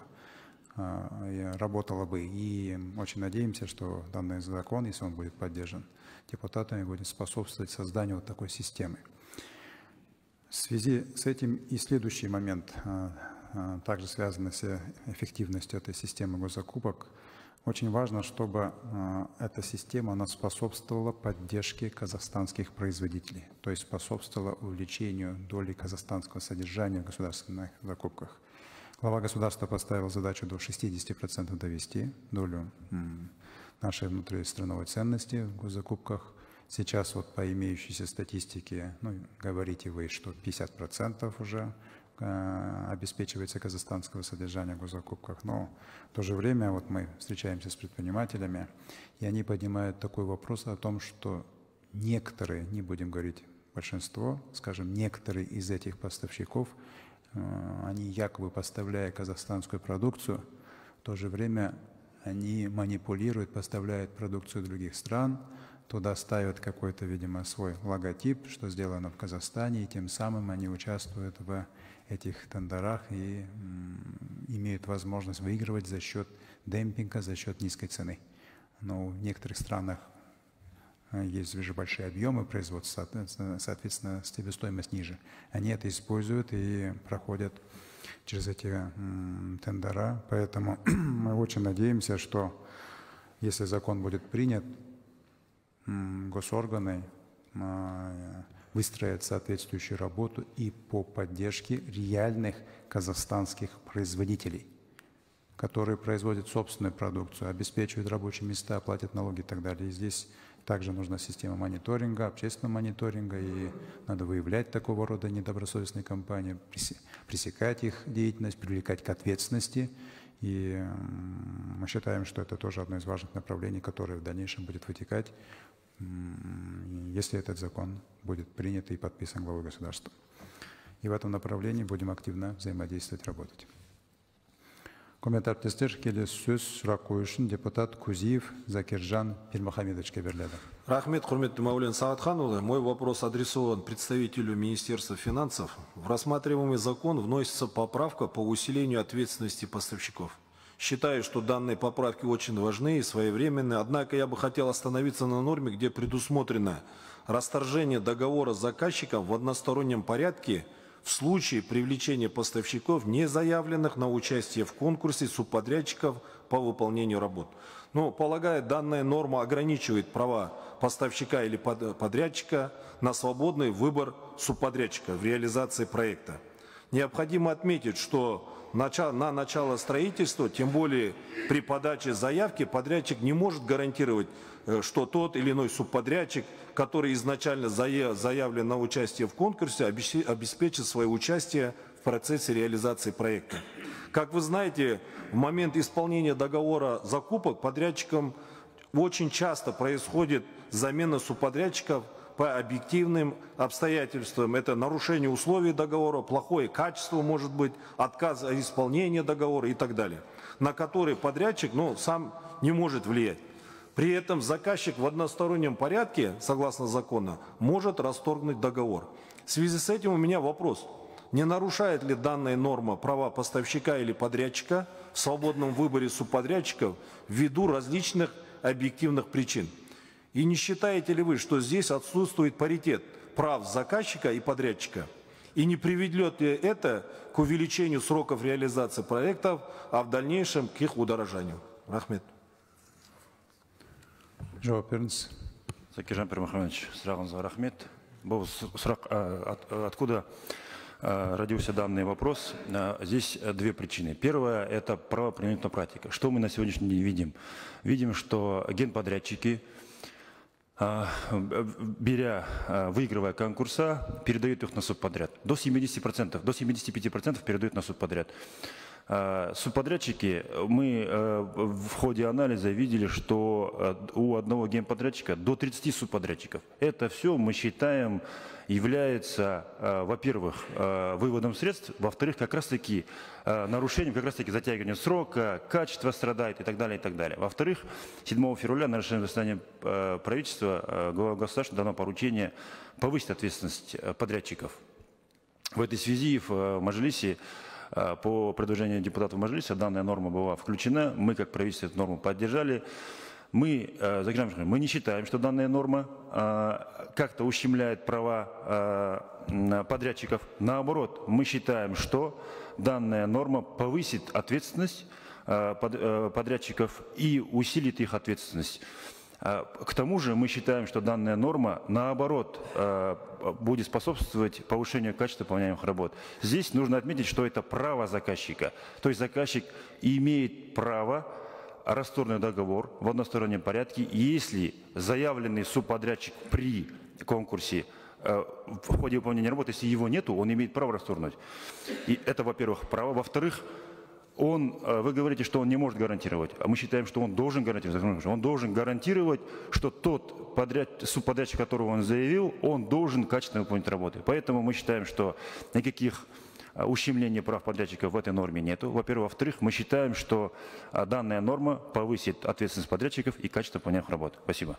Работала бы. И очень надеемся, что данный закон, если он будет поддержан депутатами, будет способствовать созданию вот такой системы. В связи с этим и следующий момент, также связанный с эффективностью этой системы госзакупок. Очень важно, чтобы э, эта система она способствовала поддержке казахстанских производителей, то есть способствовала увеличению доли казахстанского содержания в государственных закупках. Глава государства поставил задачу до шестидесяти процентов довести долю м, нашей внутристрановой ценности в госзакупках. Сейчас вот по имеющейся статистике, ну, говорите вы, что пятьдесят процентов уже обеспечивается казахстанского содержания в госзакупках. Но в то же время вот мы встречаемся с предпринимателями, и они поднимают такой вопрос о том, что некоторые, не будем говорить большинство, скажем, некоторые из этих поставщиков, они якобы поставляя казахстанскую продукцию, в то же время они манипулируют, поставляют продукцию других стран, туда ставят какой-то, видимо, свой логотип, что сделано в Казахстане, и тем самым они участвуют в этих тендерах и м, имеют возможность выигрывать за счет демпинга, за счет низкой цены. Но в некоторых странах есть же большие объемы производства, соответственно, соответственно, себестоимость ниже. Они это используют и проходят через эти м, тендера. Поэтому мы очень надеемся, что если закон будет принят, м, госорганы м, выстроят соответствующую работу и по поддержке реальных казахстанских производителей, которые производят собственную продукцию, обеспечивают рабочие места, платят налоги и так далее. И здесь также нужна система мониторинга, общественного мониторинга, и надо выявлять такого рода недобросовестные компании, пресекать их деятельность, привлекать к ответственности. И мы считаем, что это тоже одно из важных направлений, которое в дальнейшем будет вытекать, если этот закон будет принят и подписан главой государства. И в этом направлении будем активно взаимодействовать, работать. Комментарий келесі сөз сұрақ қою үшін депутат Кузиев Закиржан Пирмахамедовичке беріледі. Рахмет, құрметті Маулен Сағатханұлы. Мой вопрос адресован представителю Министерства финансов. В рассматриваемый закон вносится поправка по усилению ответственности поставщиков. Считаю, что данные поправки очень важны и своевременны, однако я бы хотел остановиться на норме, где предусмотрено расторжение договора с заказчиком в одностороннем порядке в случае привлечения поставщиков, не заявленных на участие в конкурсе субподрядчиков по выполнению работ. Но, полагаю, данная норма ограничивает права поставщика или подрядчика на свободный выбор субподрядчика в реализации проекта. Необходимо отметить, что на начало строительства, тем более при подаче заявки, подрядчик не может гарантировать, что тот или иной субподрядчик, который изначально заявлен на участие в конкурсе, обеспечит свое участие в процессе реализации проекта. Как вы знаете, в момент исполнения договора закупок подрядчикам очень часто происходит замена субподрядчиков по объективным обстоятельствам. Это нарушение условий договора, плохое качество, может быть, отказ от исполнения договора и так далее, на который подрядчик ну, сам не может влиять. При этом заказчик в одностороннем порядке, согласно закону, может расторгнуть договор. В связи с этим у меня вопрос. Не нарушает ли данная норма права поставщика или подрядчика в свободном выборе субподрядчиков ввиду различных объективных причин? И не считаете ли вы, что здесь отсутствует паритет прав заказчика и подрядчика? И не приведет ли это к увеличению сроков реализации проектов, а в дальнейшем к их удорожанию? Рахмет. Жауап беріңіз. Закиржан Пермаханович, сұрағыңызға рахмет. Бұл сұрақ, откуда родился данный вопрос? Здесь две причины. Первая – это правоприменительная практика. Что мы на сегодняшний день видим? Видим, что генподрядчики, беря, выигрывая конкурса, передают их на субподряд. До семидесяти процентов, до семидесяти пяти процентов передают на субподряд. Субподрядчики, мы в ходе анализа видели, что у одного генподрядчика до тридцати субподрядчиков. Это все, мы считаем, является, во-первых, выводом средств, во-вторых, как раз-таки нарушением, как раз-таки затягиванием срока, качество страдает и так далее, и так далее. Во-вторых, седьмого февраля на решение заседания правительства глава государства дано поручение повысить ответственность подрядчиков. В этой связи в Мажилисе по предложению депутатов Мажилиса данная норма была включена. Мы, как правительство, эту норму поддержали. Мы, мы не считаем, что данная норма как-то ущемляет права подрядчиков. Наоборот, мы считаем, что данная норма повысит ответственность подрядчиков и усилит их ответственность. К тому же мы считаем, что данная норма, наоборот, будет способствовать повышению качества выполняемых работ. Здесь нужно отметить, что это право заказчика. То есть заказчик имеет право расторгнуть договор в одностороннем порядке, если заявленный субподрядчик при конкурсе в ходе выполнения работы, если его нету, он имеет право расторгнуть. И это, во-первых, право. Во-вторых, Он, вы говорите, что он не может гарантировать, а мы считаем, что он должен гарантировать. Он должен гарантировать, что тот подряд, субподрядчик, которого он заявил, он должен качественно выполнить работы. Поэтому мы считаем, что никаких ущемлений прав подрядчиков в этой норме нету. Во-первых. Во-вторых, мы считаем, что данная норма повысит ответственность подрядчиков и качество выполняемых работ. Спасибо.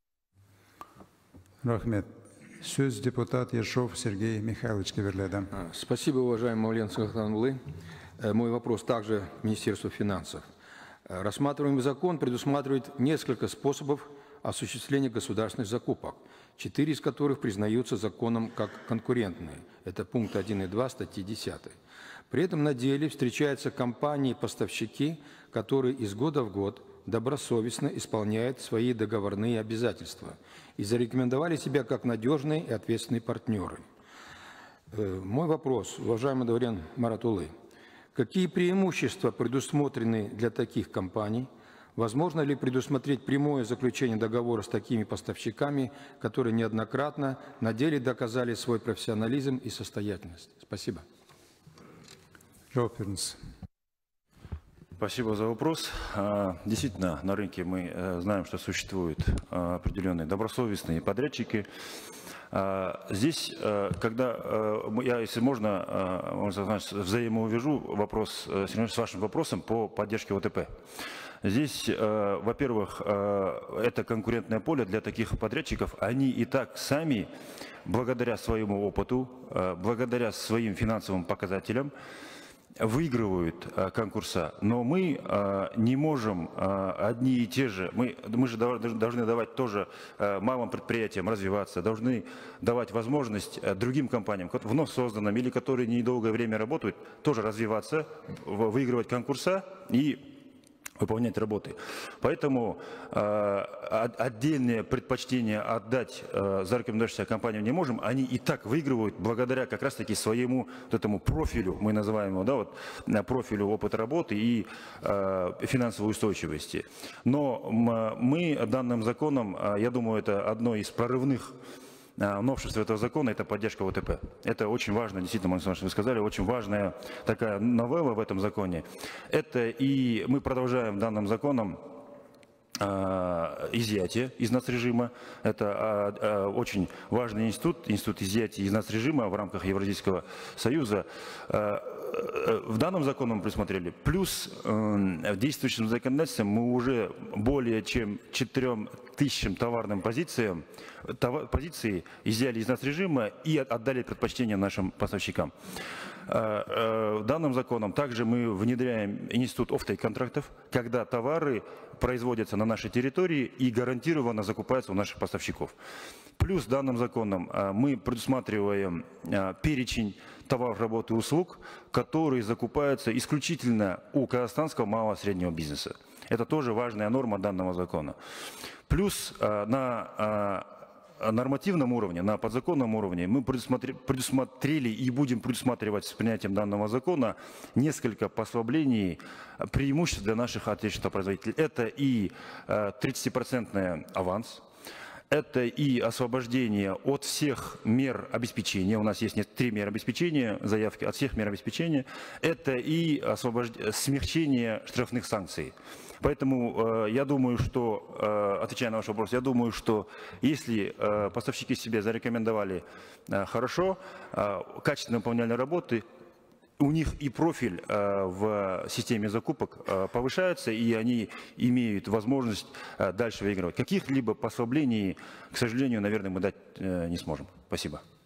Рахмет. Сөз депутат Ершов Сергей Михайловичке беріледі. Спасибо, уважаемый Маулен Сағатханұлы. Мой вопрос также Министерству финансов. Рассматриваемый закон предусматривает несколько способов осуществления государственных закупок, четыре из которых признаются законом как конкурентные. Это пункт один и два статьи десятой. При этом на деле встречаются компании-поставщики, которые из года в год добросовестно исполняют свои договорные обязательства и зарекомендовали себя как надежные и ответственные партнеры. Мой вопрос, уважаемый Даурен Маратулы. Какие преимущества предусмотрены для таких компаний? Возможно ли предусмотреть прямое заключение договора с такими поставщиками, которые неоднократно на деле доказали свой профессионализм и состоятельность? Спасибо. Спасибо за вопрос. Действительно, на рынке мы знаем, что существуют определенные добросовестные подрядчики. Здесь, когда я, если можно, взаимоувяжу вопрос с вашим вопросом по поддержке о тэ пэ. Здесь, во-первых, это конкурентное поле для таких подрядчиков. Они и так сами, благодаря своему опыту, благодаря своим финансовым показателям, выигрывают конкурса, но мы не можем одни и те же, мы, мы же должны давать тоже малым предприятиям развиваться, должны давать возможность другим компаниям, вновь созданным или которые недолгое время работают, тоже развиваться, выигрывать конкурса и выполнять работы. Поэтому э, отдельные предпочтения отдать э, зарекомендующимся компаниям не можем. Они и так выигрывают благодаря как раз-таки своему вот этому профилю, мы называем его, да, вот, профилю опыта работы и э, финансовой устойчивости. Но мы данным законом, я думаю, это одно из прорывных новшеств этого закона – это поддержка о тэ пэ. Это очень важно, действительно, вы сказали, очень важная такая новелла в этом законе. Это и мы продолжаем данным законом изъятие из нацрежима. Это очень важный институт, институт изъятия из нацрежима в рамках Евразийского союза. В данном законе мы присмотрели. Плюс в действующем законодательстве мы уже более чем четырем тысячам товарным позициям товар, позиции изъяли из нацрежима и отдали предпочтение нашим поставщикам. Данным законом также мы внедряем институт оффтейк контрактов, когда товары производятся на нашей территории и гарантированно закупаются у наших поставщиков. Плюс данным законом мы предусматриваем перечень товаров, работ и услуг, которые закупаются исключительно у казахстанского малого и среднего бизнеса. Это тоже важная норма данного закона. Плюс на нормативном уровне, на подзаконном уровне мы предусмотрели и будем предусматривать с принятием данного закона несколько послаблений, преимуществ для наших отечественных производителей. Это и тридцатипроцентный аванс, это и освобождение от всех мер обеспечения. У нас есть три меры обеспечения, заявки от всех мер обеспечения. Это и освобож... смягчение штрафных санкций. Поэтому э, я думаю, что, э, отвечая на ваш вопрос, я думаю, что если э, поставщики себе зарекомендовали э, хорошо, э, качественно выполняли работы, у них и профиль э, в системе закупок э, повышается, и они имеют возможность э, дальше выигрывать. Каких-либо послаблений, к сожалению, наверное, мы дать э, не сможем. Спасибо.